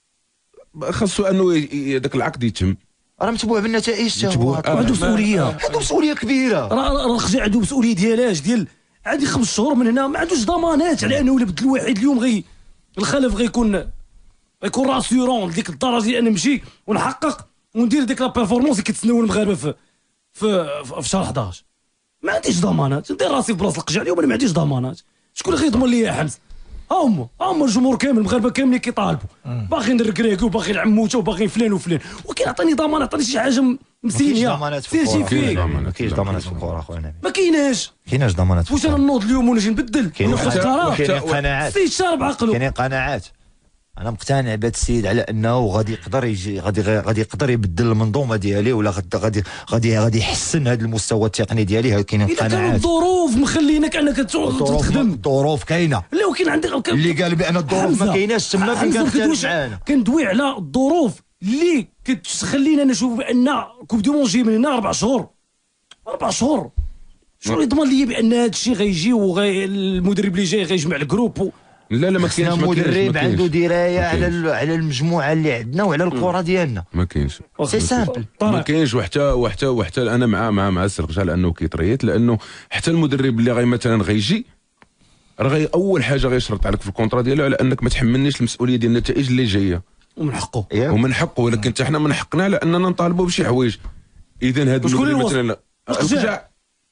خاصو انه داك العقد يتم. راه متبوع بالنتائج، عنده مسؤوليه، عنده مسؤوليه كبيره. راه الخجع عنده مسؤوليه ديالاش ديال عندي خمس شهور من هنا، ما عندوش ضمانات على انه الا بدل واحد اليوم غي الخلف غيكون غيكون راسيورون لديك الدرجه ديال انا نمشي ونحقق وندير ديك لا بيرفورمانس اللي كيتسناو المغاربه في في في شهر حداش. ما عنديش ضمانات، ندير راسي في بلاصه القجع اليوم انا ما عنديش ضمانات. شكون اللي غيضمن لي يا حمزه؟ ها هما ها هما الجمهور كامل المغاربه كاملين كيطالبوا باغيين الركراكي وباغيين العموته وباغيين فلان وفلان، ولكن عطيني ضمان، عطيني شي حاجه مسينيه سيرتيفي. ما كاينش ضمانات في الكره اخويا، ما كايناش كايناش ضمانات. واش انا نوض اليوم ونجي نبدل وناخذ قرار؟ كاينين قناعات، السيد شارب عقله. كاينين قناعات. انا مقتنع بهذا السيد على انه غادي يقدر يجي غادي غادي يقدر يبدل المنظومه ديالي، ولا غادي غادي غادي يحسن هذا المستوى التقني ديالي. كاينين قناعات. اذا كانوا الظروف مخلينك انك تخدم، الظروف كاينه. لا وكاين عندك اللي قال بان الظروف ما كايناش تما فين كنختلف معانا. كندوي على الظروف اللي كتخلينا نشوف بان كوب دو مونجي من هنا اربع شهور اربع شهور شنو يضمن لي بان هذا الشيء غيجي والمدرب اللي جاي غيجمع الجروب و... لا لا ما كاينش مدرب عنده درايه على على المجموعه اللي عندنا وعلى الكره ديالنا. ما كاينش سي سامبل ما كاينش. وحتى وحتى وحتى انا مع مع مع السرقجه لانه كيطريت، لانه حتى المدرب اللي غي مثلا غيجي راه غي اول حاجه غيشرط عليك في الكونترا ديالو على انك ما تحملنيش المسؤوليه ديال النتائج اللي جايه، ومن حقه ومن حقه. ولكن حتى حنا من حقنا لاننا نطالبوا بشي حوايج. اذا هذا المدرب مثلا القجع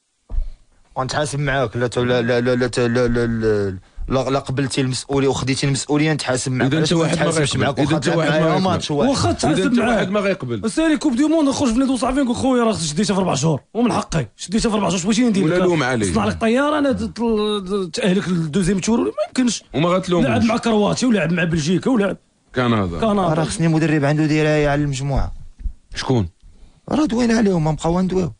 ونتحاسب معاك. لا لا لا لا لا لا لا لا قبلتي المسؤوليه وخديتي المسؤوليه نتحاسب معاك. اذا انت واحد ما غيقبل، اذا انت واحد واخا تحاسب معاك ما غيقبل. السالي كوب دي موند نخرج في نادي وصافي نقول خويا راه شديتها في اربع شهور ومن حقي شديتها في اربع شهور. بغيتي ندير ولا لوم عليه نصنع لك طياره انا تاهلك للدوزيام تور ما يمكنش. وما غتلومش. لعب مع كرواتيا ولعب مع بلجيكا ولعب كندا. كندا راه خصني مدرب عنده درايه على المجموعه. شكون؟ راه دوينا عليهم ما بقاو ندويو.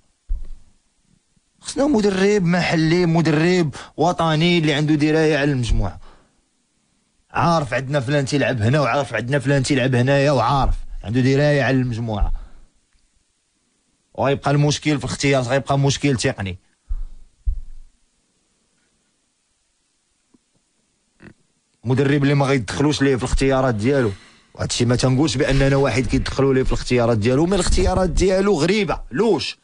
خصنا مدرب محلي، مدرب وطني اللي عنده درايه على المجموعه، عارف عندنا فلان تيلعب هنا وعارف عندنا فلان تيلعب هنايا وعارف عنده درايه على المجموعه. وغيبقى المشكل في الاختيار غيبقى مشكل تقني. مدرب اللي ما غيدخلوش ليه في الاختيارات ديالو. وهذا الشيء ما تنقولش باننا واحد كيدخلوا ليه في الاختيارات ديالو، من الاختيارات ديالو غريبه. لوش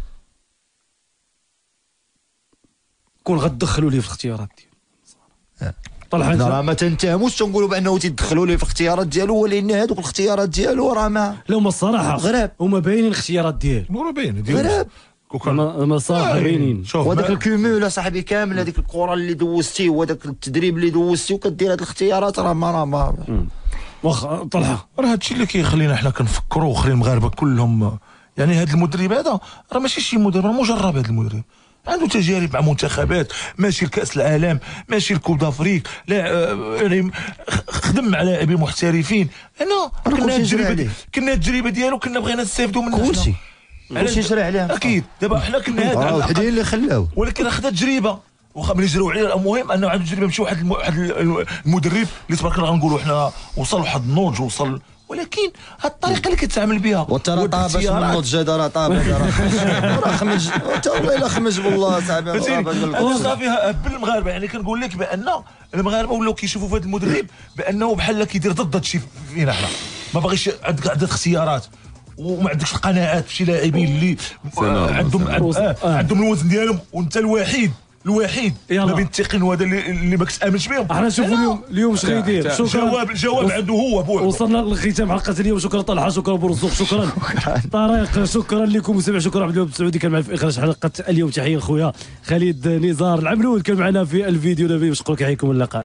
كون غتدخلوا ليه في الاختيارات ديالو؟ طلع حنا راه ما تنتهموش تنقولوا بانه تيدخلوا ليه في الاختيارات ديالو، ولكن هذوك الاختيارات ديالو راه ما لا هما الصراحه غراب، هما باينين الاختيارات ديالو. نورو باين غراب هما الصراحه باينين. وهذاك الكومول اصاحبي كامل، هذيك الكره اللي دوزتي وهذاك التدريب اللي دوزتي وكدير هاد الاختيارات راه ما راه ما واخا طلحه. راه هادشي اللي كيخلينا حنا كنفكروا وخلي المغاربه كلهم. يعني هذا المدرب هذا راه ماشي شي مدرب، راه مجرب. هذا المدرب عنده تجارب مع منتخبات، ماشي لكاس العالم، ماشي لكوب دافريك، لا يعني خدم مع لاعبين محترفين. انا كنا التجربه كنا التجربه ديالو كنا بغينا نستافدوا منها. كلشي كلشي شرع عليها اكيد. دابا حنا كنا هذا راه وحدين اللي خلاو، ولكن خدا تجربه واخا ملي جراو عليه. المهم انه عنده تجربه ماشي واحد واحد المدرب اللي تبارك الله غنقولوا حنا وصل واحد النضج وصل، ولكن هاد الطريقه اللي كتعامل بها وترى طاب باش النضج هذا راه طاب راه خمج حتى هو الا خمج بالله صاحبي. انا صافي بالمغاربه يعني كنقول لك بان المغاربه ولاو كيشوفوا في هذا المدرب بانه بحال كيدير ضد هادشي فينا حنا. ما باغيش عندك عدد اختيارات وما عندكش القناعات بشي لاعبين اللي عندهم عندهم الوزن ديالهم، وانت الوحيد الوحيد ما بين التقين وهذا اللي, اللي ما كتامنش بهم. احنا نشوفوا اليوم اليوم اش غيدير. شكرا. الجواب الجواب عنده هو بوحده. وصلنا لختام حلقه اليوم. شكرا طلحه، شكرا برزوق، شكرا طارق، شكرا لكم مستمع، شكرا عبد الوهاب السعودي كان معنا في اخراج حلقه اليوم. تحيه خويا خالد نزار العملود كان معنا في الفيديو. باش نقول لك يحييكم اللقاء.